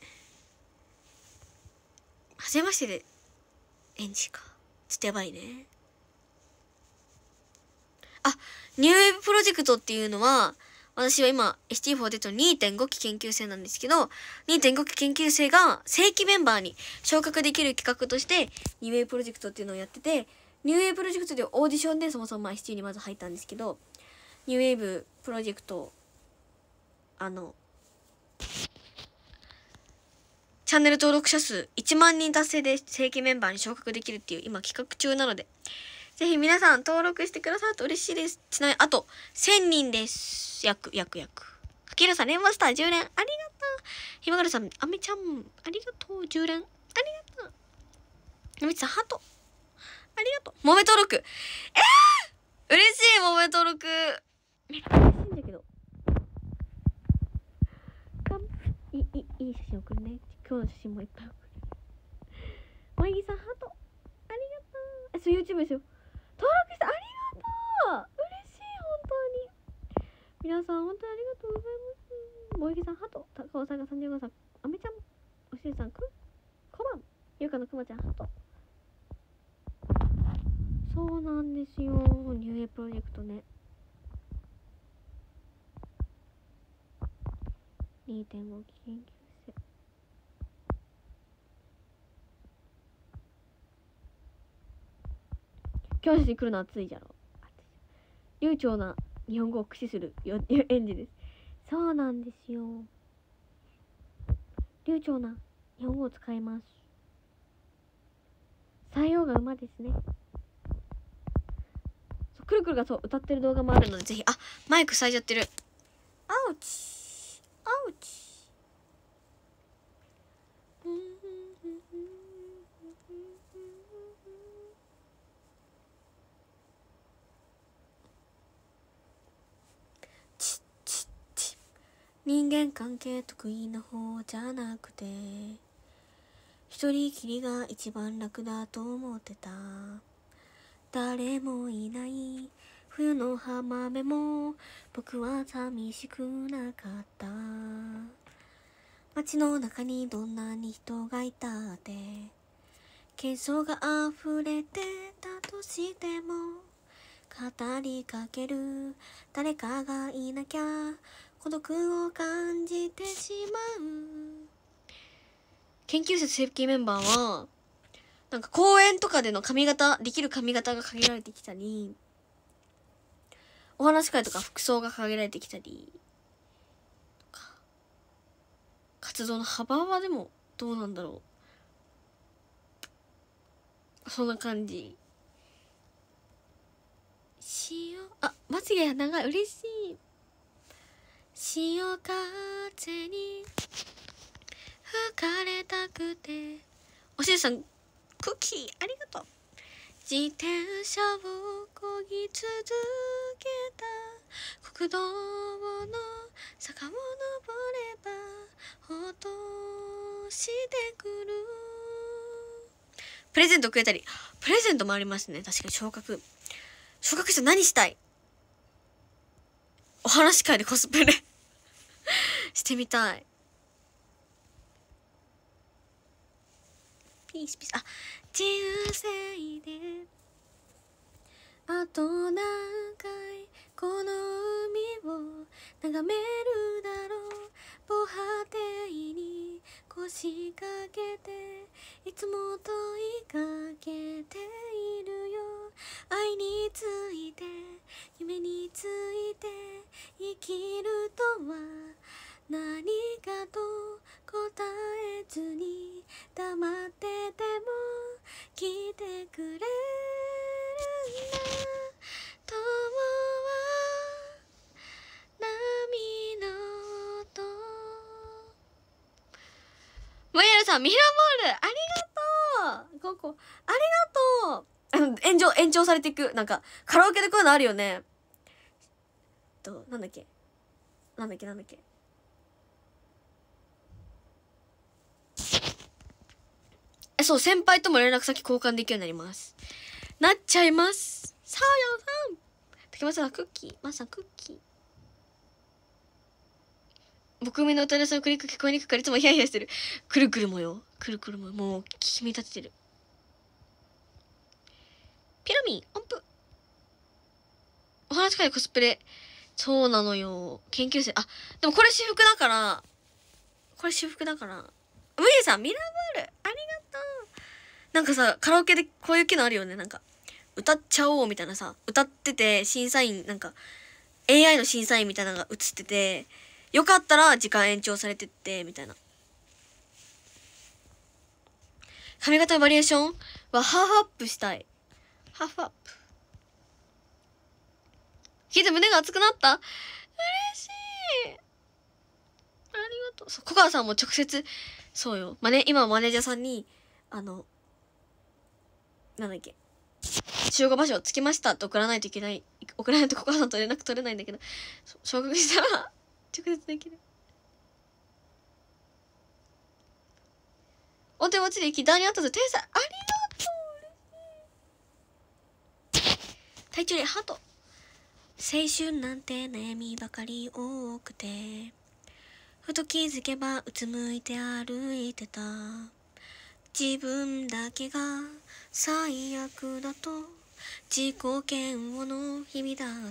はじめましてでエンジか。ちょっとやばいね。あ、ニューウェーブプロジェクトっていうのは、私は今 エスティーフォー でと にてんご 期研究生なんですけど、にてんご 期研究生が正規メンバーに昇格できる企画としてニューウェーブプロジェクトっていうのをやってて、ニューウェーブプロジェクトでオーディションでそもそも エスティー にまず入ったんですけど、ニューウェーブプロジェクト、あのチャンネル登録者数いちまん人達成で正規メンバーに昇格できるっていう今企画中なので、ぜひ皆さん登録してくださると嬉しいです。ちなみにあとせんにんです。約約約。かきらさん、レンマスターじゅう連ありがとう。ひまがるさん、あめちゃんありがとう。じゅう連ありがとう。なみちさん、ハートありがとう。もめ登録、えー、嬉しい。もめ登録めっちゃ嬉しいんだけど、いいいい写真送るね。今日の写真もいっぱい送る。まぎさん、ハートありがとう。え、そう YouTube ですよ。登録してありがとう。嬉しい。本当に皆さん本当にありがとうございます。もぎさん、ハート。高尾さんがさんじゅうごさん、あめちゃん、おしりさん、くこばん、ゆうかのくまちゃん、ハート。そうなんですよ、ニューエープロジェクトね。 にてんご 期研究生。教室に来るの暑いじゃろ。流暢な日本語を駆使するよ園児です。そうなんですよ、流暢な日本語を使います。採用が馬ですね。くるくるがそう歌ってる動画もあるので、ぜひ。あ、マイク塞いじゃってる。アウチアウチ。チッチッチッ。人間関係得意な方じゃなくて、一人きりが一番楽だと思ってた。誰もいない冬の浜辺も僕は寂しくなかった。街の中にどんなに人がいたって喧騒が溢れてたとしても、語りかける誰かがいなきゃ孤独を感じてしまう。研究生正規メンバーはなんか公演とかでの髪型、できる髪型が限られてきたり、お話し会とか服装が限られてきたりとか、活動の幅はでもどうなんだろう。そんな感じ。潮、あ、まつげが長い。嬉しい。潮風に吹かれたくて。おししさんクッキーありがとう。自転車をこぎ続けた国道の坂を登ればほっとしてくる。プレゼントくれたり、プレゼントもありますね。確かに昇格昇格したら何したい？お話し会でコスプレしてみたい。ピースピース。あ、自由性であと何回この海を眺めるだろう。防波堤に腰掛けていつも問いかけているよ。愛について夢について生きるとは何かと答えずに黙ってても来てくれるんだ。友は波の音。モヤルさんミラーボールありがとう。ここありがとう。延長延長されていく。なんかカラオケでこういうのあるよね。となんだっけなんだっけなんだっけえ、そう、先輩とも連絡先交換できるようになります。なっちゃいます。さあやさん。竹松さん、クッキー。まさん、クッキー。僕めの歌いさんのクリック聞こえにくくからいつもヒヤヒヤしてる。くるくるもよ。くるくるももう決め立ててる。ピラミン、音符。お話し会コスプレ。そうなのよ。研究生。あ、でもこれ私服だから。これ私服だから。ムイさん、ミラーボール。ありがとう。なんかさ、カラオケでこういう機能あるよね。なんか、歌っちゃおうみたいなさ、歌ってて、審査員、なんか、エーアイ の審査員みたいなのが映ってて、よかったら時間延長されてって、みたいな。髪型のバリエーションはハーフアップしたい。ハーフアップ。聞いて胸が熱くなった？嬉しい。ありがとう。そう、小川さんも直接、そうよ。マネ、今マネージャーさんに、あの、なんだっけ。集合場所着きましたって送らないといけない。送らないと小川さんと連絡取れないんだけど、昇格したら直接できる。お手持ちでギターにあったぞ。天才ありがとう。嬉しい。体調でハート。青春なんて悩みばかり多くて、ふと気づけばうつむいて歩いてた。自分だけが最悪だと自己嫌悪の日々だった。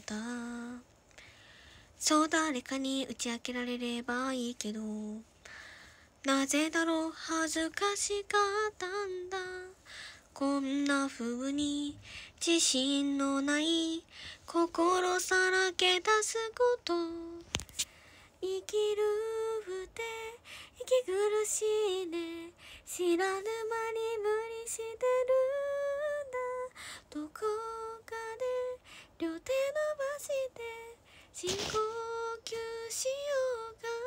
そう誰かに打ち明けられればいいけど、なぜだろう恥ずかしかったんだ。こんな風に自信のない心さらけ出すこと。生きるって息苦しいね。知らぬ間に無理してるんだ。どこかで両手伸ばして深呼吸しようか。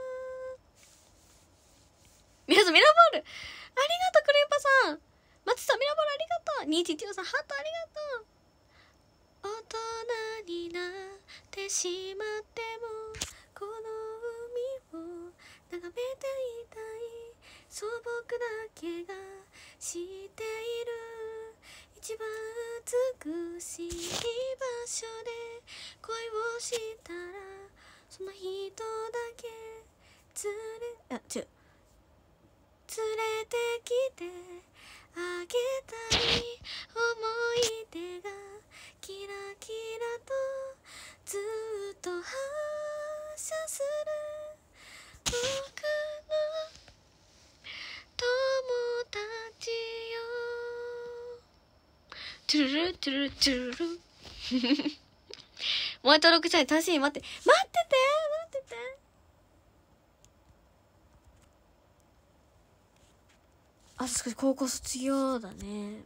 皆さんミラーボールありがとう。クレーパさん、松さんミラーボールありがとう。ニーティティオさんハートありがとう。大人になってしまってもこの海を眺めていたい。そう僕だけが知っている一番美しい場所で恋をしたらその人だけ連れあちゅ連れてきてあげたい。思い出がキラキラとずっと反射する僕の友達よ。トゥルルトゥルルトゥルルもう登録したい。楽しみに待って待ってて待ってて。あと少し高校卒業だね。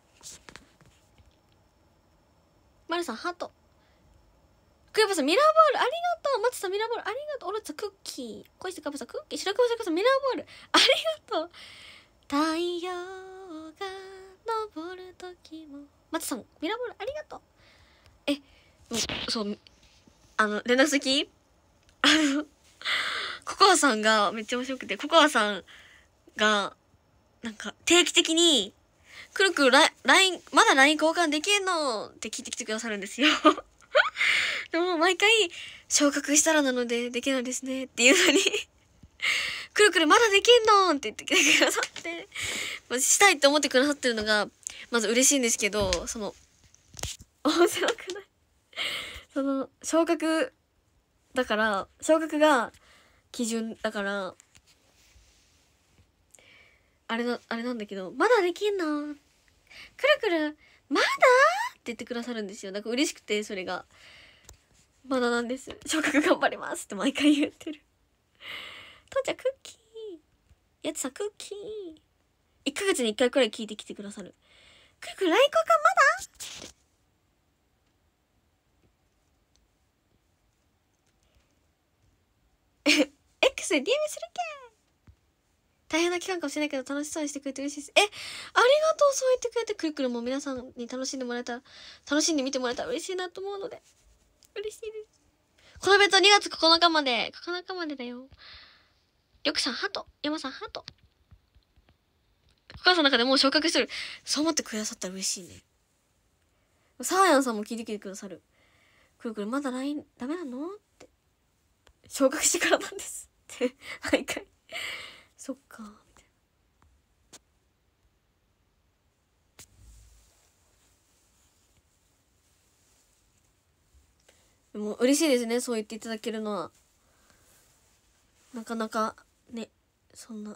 マルさんハート。クーパさんミラーボールありがとう。マツさんミラーボールありがとう。オロチさんクッキー。恋してカップさんクッキー。白熊さんミラーボールありがとう。 太陽が昇る時も。松さんミラボールありがとう。えもうそうあの連絡先あのココアさんがめっちゃ面白くて、ココアさんがなんか定期的にくるくる ライン まだ ライン 交換できんのって聞いてきてくださるんですよでも毎回昇格したらなのでできないですねっていうのにくるくるまだできんのって言ってきてくださって、まあ、したいって思ってくださってるのがまず嬉しいんですけど、その面白くないその昇格だから昇格が基準だからあれなあれなんだけど、まだできんのくるくるまだって言ってくださるんですよ。なんか嬉しくて、それがまだなんです。昇格頑張りますって毎回言ってる。とんちゃんクッキー、やつさんクッキー、いっかげつにいっかいくらい聞いてきてくださる。くるくる ライン 交換まだX で ディーエム するけ大変な期間かもしれないけど楽しそうにしてくれて嬉しいです。え、ありがとう。そう言ってくれて、くるくるも皆さんに楽しんでもらえたら、楽しんで見てもらえたら嬉しいなと思うので、嬉しいです。このベッドにがつここのかまで、ここのかまでだよ。りょくさんハート、山さんハート。お母さんの中でもう昇格してる。そう思ってくださったら嬉しいね。サーヤンさんも聞いてきてくださる。くるくるまだ ライン ダメなのって。昇格してからなんですって。毎回。そっか。でも嬉しいですね、そう言っていただけるのは。なかなかね、そんな。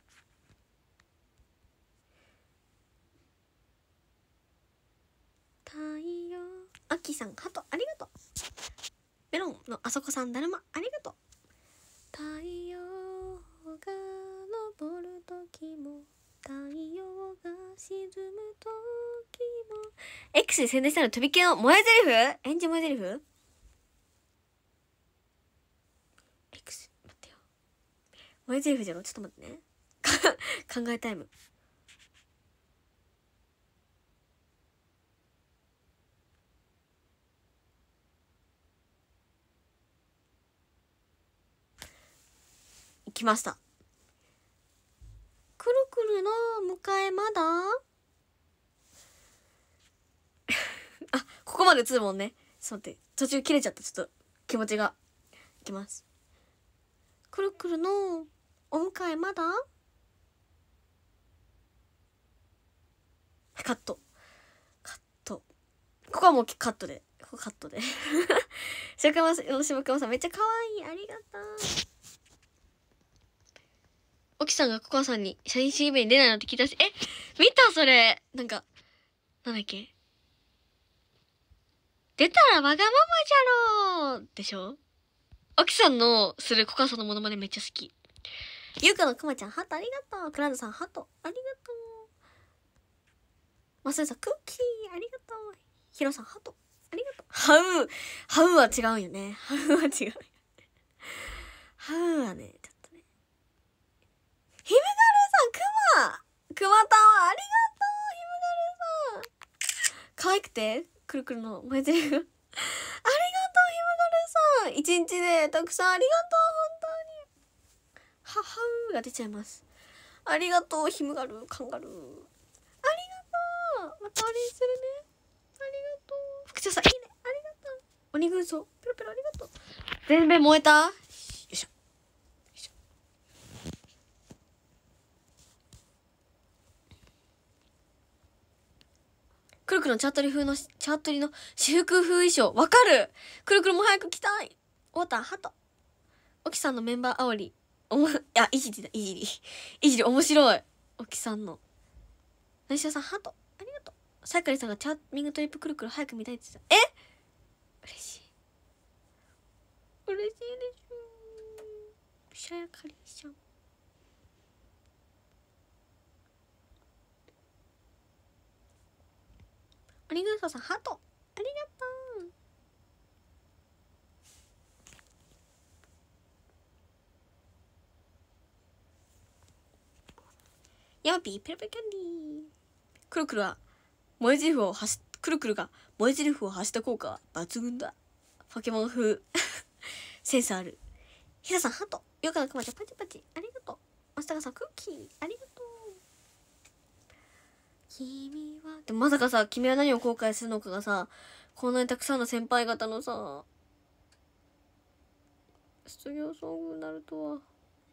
太陽。アッキーさん、ハト、ありがとう。メロンのあそこさん、だるま、ありがとう。太陽が昇る時も、太陽が沈む時も。X で宣伝したのとびきの萌え台詞演じ萌え台詞 X、待ってよ。萌え台詞じゃろちょっと待ってね。考えタイム。来ました。くるくるの迎えまだあ、ここまでつうもんね。ちょっと待って。途中切れちゃった。ちょっと気持ちが。いきます。くるくるのお迎えまだカット。カット。ここはもうカットで。ここカットで。しばかまさん、しばかまさんめっちゃ可愛い。ありがとう。沖さんがココアさんに写真集イベに出ないのって聞いたし、え、見たそれ。なんか、なんだっけ。出たらわがままじゃろーでしょ。沖さんのするココアさんのモノマネめっちゃ好き。ゆうかのくまちゃん、ハートありがとう。クラウドさん、ハートありがとう。マスさん、クッキーありがとう。ヒロさん、ハートありがとう。ハウハウは違うよね。ハウは違うよね。ハウはね、ちょっとね。ヒムガルさん、クマクマタワーありがとう。ヒムガルさん可愛くてくるくるの前ゼリフありがとう、ヒムガルさん。一日でたくさんありがとう、本当に。ははうが出ちゃいます。ありがとう、ヒムガル、カンガルー。ありがとう。またお礼するね。ありがとう。福長さん、いいね。ありがとう。鬼軍曹、ペロペロありがとう。全面燃えた？よいしょ。よいしょ。くるくるのチャートリ風の、チャートリの私服風衣装。わかる。くるくるも早く着たい。終わった。ハト。オキさんのメンバー煽り。おも、いや、いじりだ、いじり。いじり、面白い。オキさんの。なしさん、ハト。ありがとう。さやかりさんがチャーミングトリップくるくる早く見たいって言ってた。え嬉しい。嬉しいでしょ。さやかりさん。おにぐんささん、ハト。ありがとう。 ヤマピーペロペロキャンディー。くるくるは燃え台詞を発しくるくるが燃え台詞を発した効果は抜群だ。ポケモン風センスある。ひささんハート。よかなくまちゃんパチパチありがとう。マスターさんクッキーありがとう。君はでもまさかさ、君は何を後悔するのかがさ、こんなにたくさんの先輩方のさ卒業ソングになるとは。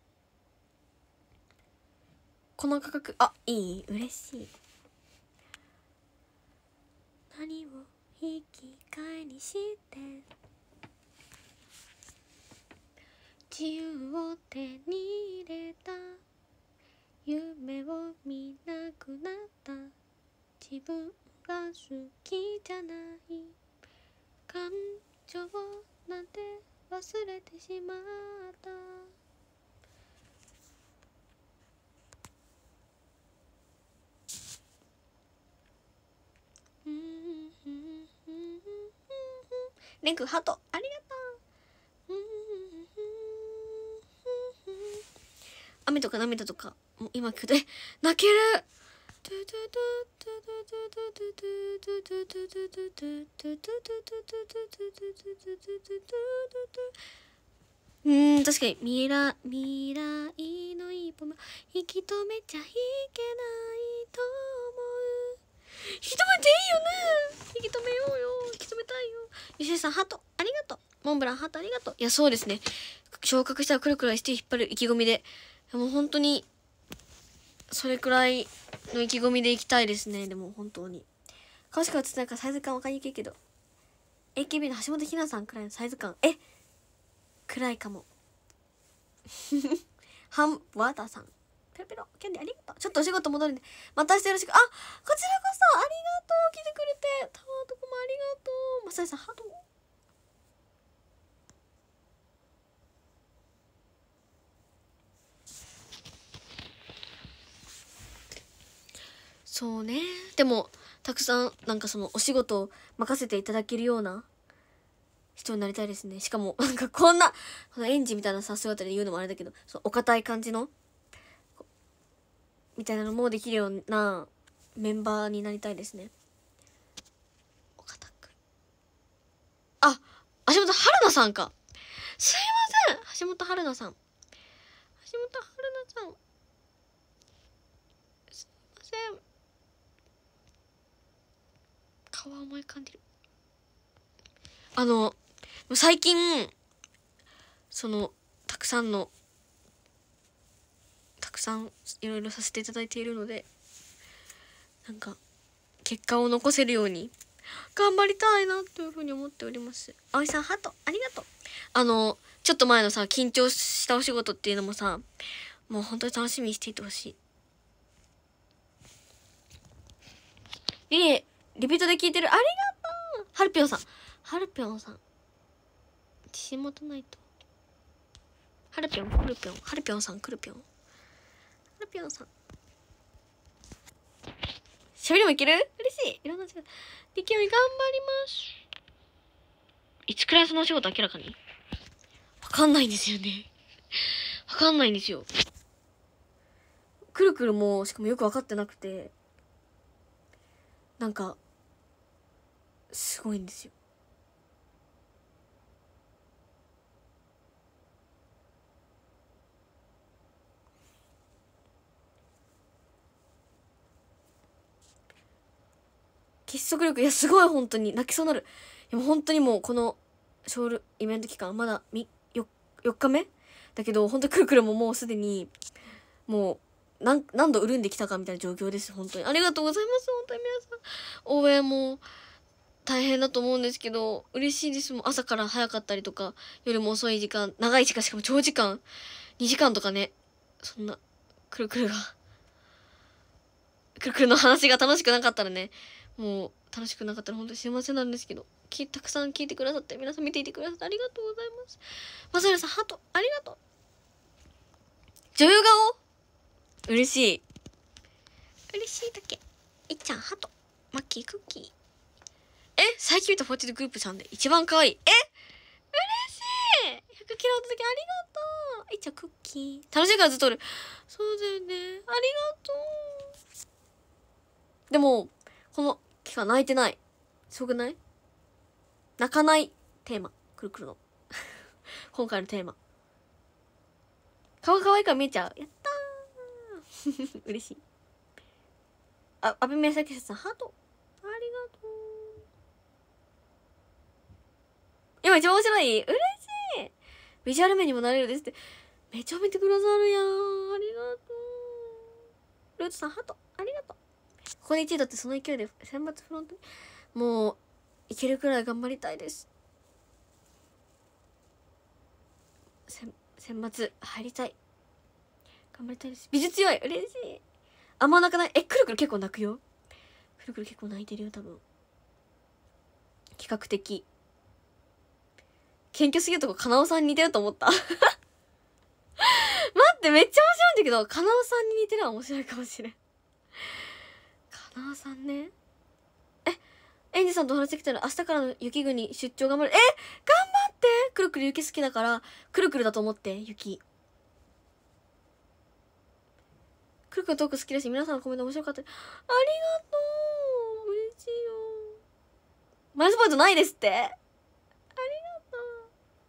この価格、あ、いい、嬉しい。何を引き換えにして自由を手に入れた、夢を見なくなった、自分が好きじゃない感情なんて忘れてしまった。レン君ハートありがとう。雨とか涙とかもう今聞くとえ泣ける。うーん確かに未来未来の一歩も引き止めちゃいけないと思う。引き止めていいよね。引き止めようよ。引き止めたいよ。ゆしえさんハートありがとう。モンブランハートありがとう。いやそうですね、昇格したらくるくるして引っ張る意気込みで、もう本当にそれくらいの意気込みでいきたいですね。でも本当に詳しくは伝えないからサイズ感わかりにくいけど エーケービー の橋本ひなさんくらいのサイズ感え暗いかもハンワーターさんペロペロキャンディありがとう。ちょっとお仕事戻るんでまた明日よろしく。あこちらこそありがとう。来てくれてタワーとこもありがとう。まさやさんハートそうね。でもたくさんなんかそのお仕事を任せていただけるような人になりたいですね。しかもなんかこんなこの園児みたいなさ姿で言うのもあれだけど、そのお堅い感じのみたいなのもできるようなメンバーになりたいですね。お堅くあ橋本春菜さんか。すいません橋本春菜さん橋本春菜さんすいません顔は思い浮かんでる。あの最近そのたくさんのたくさんいろいろさせていただいているのでなんか結果を残せるように頑張りたいなというふうに思っております。あおいさんハートありがとう。あのちょっと前のさ緊張したお仕事っていうのもさもう本当に楽しみにしていてほしい。リリリピートで聞いてるありがとう。はるぴょんさんはるぴょんさん自信持たないと。はるぴょんくるぴょんはるぴょんさんくるぴょんはるぴょんさんしゃべりもいける嬉しい。いろんな仕事リキミ頑張ります。いつくらいそのお仕事明らかにわかんないんですよねわかんないんですよ。くるくるもしかもよくわかってなくてなんかすごいんですよ。結束力いやすごい本当に泣きそうになる。でも本当にもうこのショールイベント期間まだみ よ, よっかめだけど本当くるくるももうすでにもう何何度潤んできたかみたいな状況です。本当にありがとうございます。本当に皆さん応援も大変だと思うんですけど嬉しいです。もう朝から早かったりとか夜も遅い時間長い時間しかも長時間にじかんとかねそんなくるくるがくるくるの話が楽しくなかったらねもう楽しくなかったら本当に幸せなんですけどきたくさん聞いてくださって皆さん見ていてくださってありがとうございます。まさやさんハートありがとう。女優顔嬉しい嬉しいだけ。いっちゃんハートマッキークッキーえ最近見たフォーティーグループさんで一番可愛いえ嬉しいひゃくキロの時ありがといっちゃんクッキー。楽しいからずっとおる。そうだよね。ありがとう。でも、この期間泣いてない。すごくない？泣かないテーマ。くるくるの。今回のテーマ。顔が可愛いから見えちゃう。やったー嬉しい。あ、阿部宮崎さん、ハート。ありがとう。今一番面白い？嬉しい。ビジュアル面にもなれるですって。めっちゃ見てくださるやん。ありがとう。ルートさん、ハート。ありがとう。ここでいちいだってその勢いで選抜フロントに。もう、いけるくらい頑張りたいです。選抜入りたい。頑張りたいです。美術強い。嬉しい。あんま泣かない。え、くるくる結構泣くよ。くるくる結構泣いてるよ、多分。企画的。謙虚すぎるとこ、かなおさんに似てると思った。待って、めっちゃ面白いんだけど、かなおさんに似てるのは面白いかもしれん。かなおさんね。え、エンジさんとお話できたら明日からの雪国出張頑張る。え、頑張って。くるくる雪好きだから、くるくるだと思って、雪。くるくるトーク好きだし、皆さんのコメント面白かった。ありがとう。嬉しいよ。マイナスポイントないですって。ありがとう。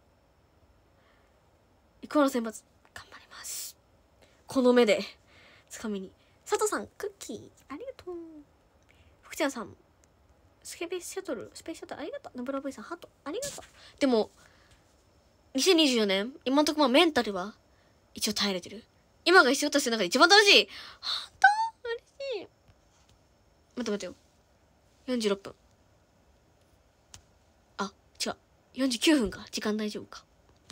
イコール選抜、頑張ります。この目で、つかみに。佐藤さん、クッキー、ありがとう。福ちゃんさん、スケベシャトル、スペースシャトル、ありがとう。ノブラボイさん、ハート、ありがとう。でも、にせんにじゅうよねん、今のところメンタルは、一応耐えれてる。今が仕事してる中で一番楽しい。ハート嬉しい。待って待ってよ。よんじゅうろっぷん。あ、違う。よんじゅうきゅうふんか。時間大丈夫か。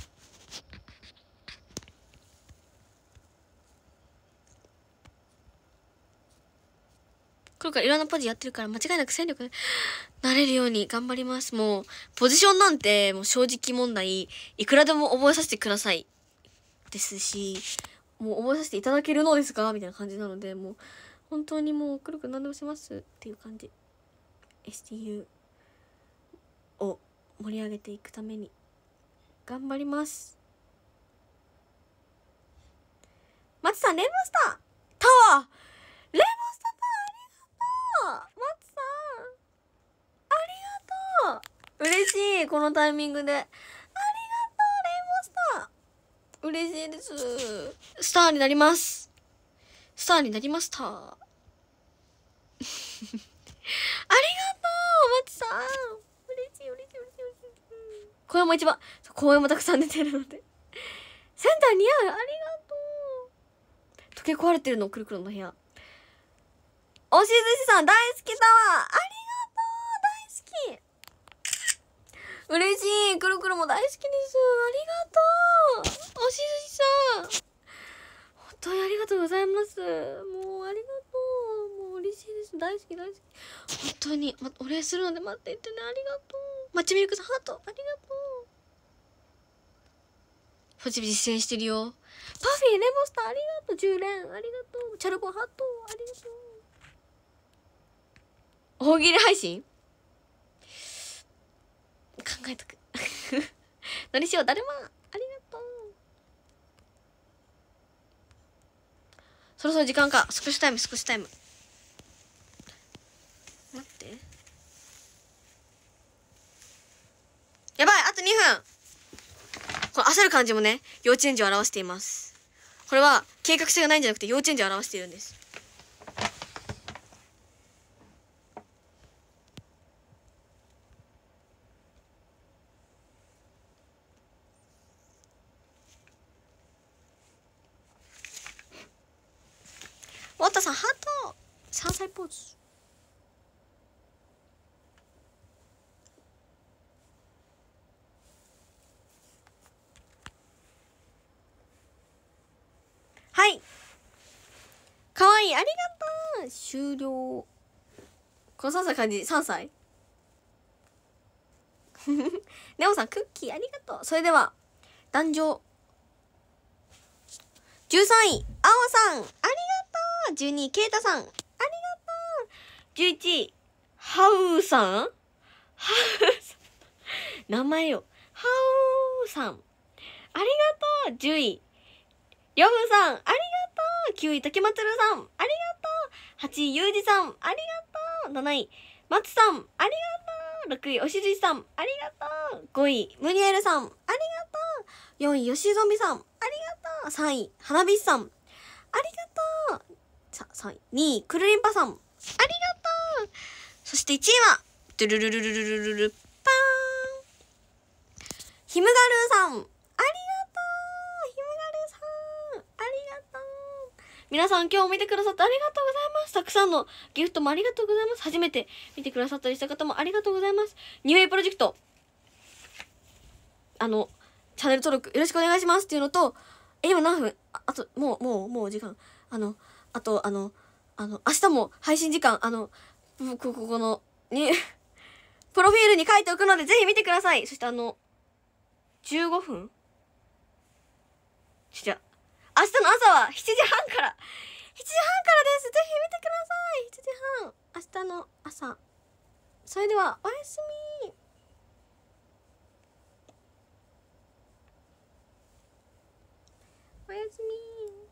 これからいろんなポジやってるから間違いなく戦力になれるように頑張ります。もう、ポジションなんてもう正直問題、いくらでも覚えさせてください。ですし、もう覚えさせていただけるのですかみたいな感じなので、もう、本当にもう、くるくる何でもしますっていう感じ。エスティーユー を盛り上げていくために、頑張ります。松さん、レモンスタータワーレモンスタータワーありがとう松さんありがとう嬉しいこのタイミングでありがとうレイモンスター嬉しいですスターになりますスターになりましたありがとう松さん嬉しい嬉しい嬉しい嬉しい声も一番声もたくさん出てるのでセンター似合うありがとう時計壊れてるのくるくるの部屋おしずしさん大好きだわありがとう大好き嬉しいくるくるも大好きですありがとうおしずしさん本当にありがとうございますもうありがとうもう嬉しいです大好き大好き本当に、ま、お礼するので待っていてねありがとうマッチミルクさんハートありがとうポジ実践してるよパフィーレモンスターありがとうじゅう連ありがとうチャルコハートありがとう大喜利配信考えとくのりしおだるまありがとうそろそろ時間かスクショタイムスクショタイム待ってやばいあとにふんこの焦る感じもね幼稚園児を表していますこれは計画性がないんじゃなくて幼稚園児を表しているんですわったさんハートさんさいポーズはいかわいいありがとう終了このさんさい感じさんさいネオさんクッキーありがとうそれでは壇上じゅうさんいあおさんありがとうじゅうにいケイタさんありがとうじゅういちいハウさんハウさん名前よハウさんありがとうじゅういりょうふんさんありがとう。きゅうい竹松るさんありがとう。はちいゆうじさんありがとう。なない松さんありがとう。ろくいおしじさんありがとう。ごいムニエルさんありがとう。よんいよしぞみさんありがとう。さんい花火さんありがとう。ささんいにいくるりんぱさんありがとう。そしていちいはドゥルルルルルルルルパーンひむがるーさんありがとう。ひむがるーさんありがとう。皆さん今日見てくださってありがとうございます。たくさんのギフトもありがとうございます。初めて見てくださったりした方もありがとうございます。ニューエイプロジェクトあのチャンネル登録よろしくお願いしますっていうのと、え今何分 あ, あともうもうもう時間あのあとあのあの明日も配信時間あのこここのにプロフィールに書いておくのでぜひ見てください。そしてあのじゅうごふんじゃ明日の朝はしちじはんからしちじはんからです。ぜひ見てください。しちじはん明日の朝。それではおやすみ。おやすみ。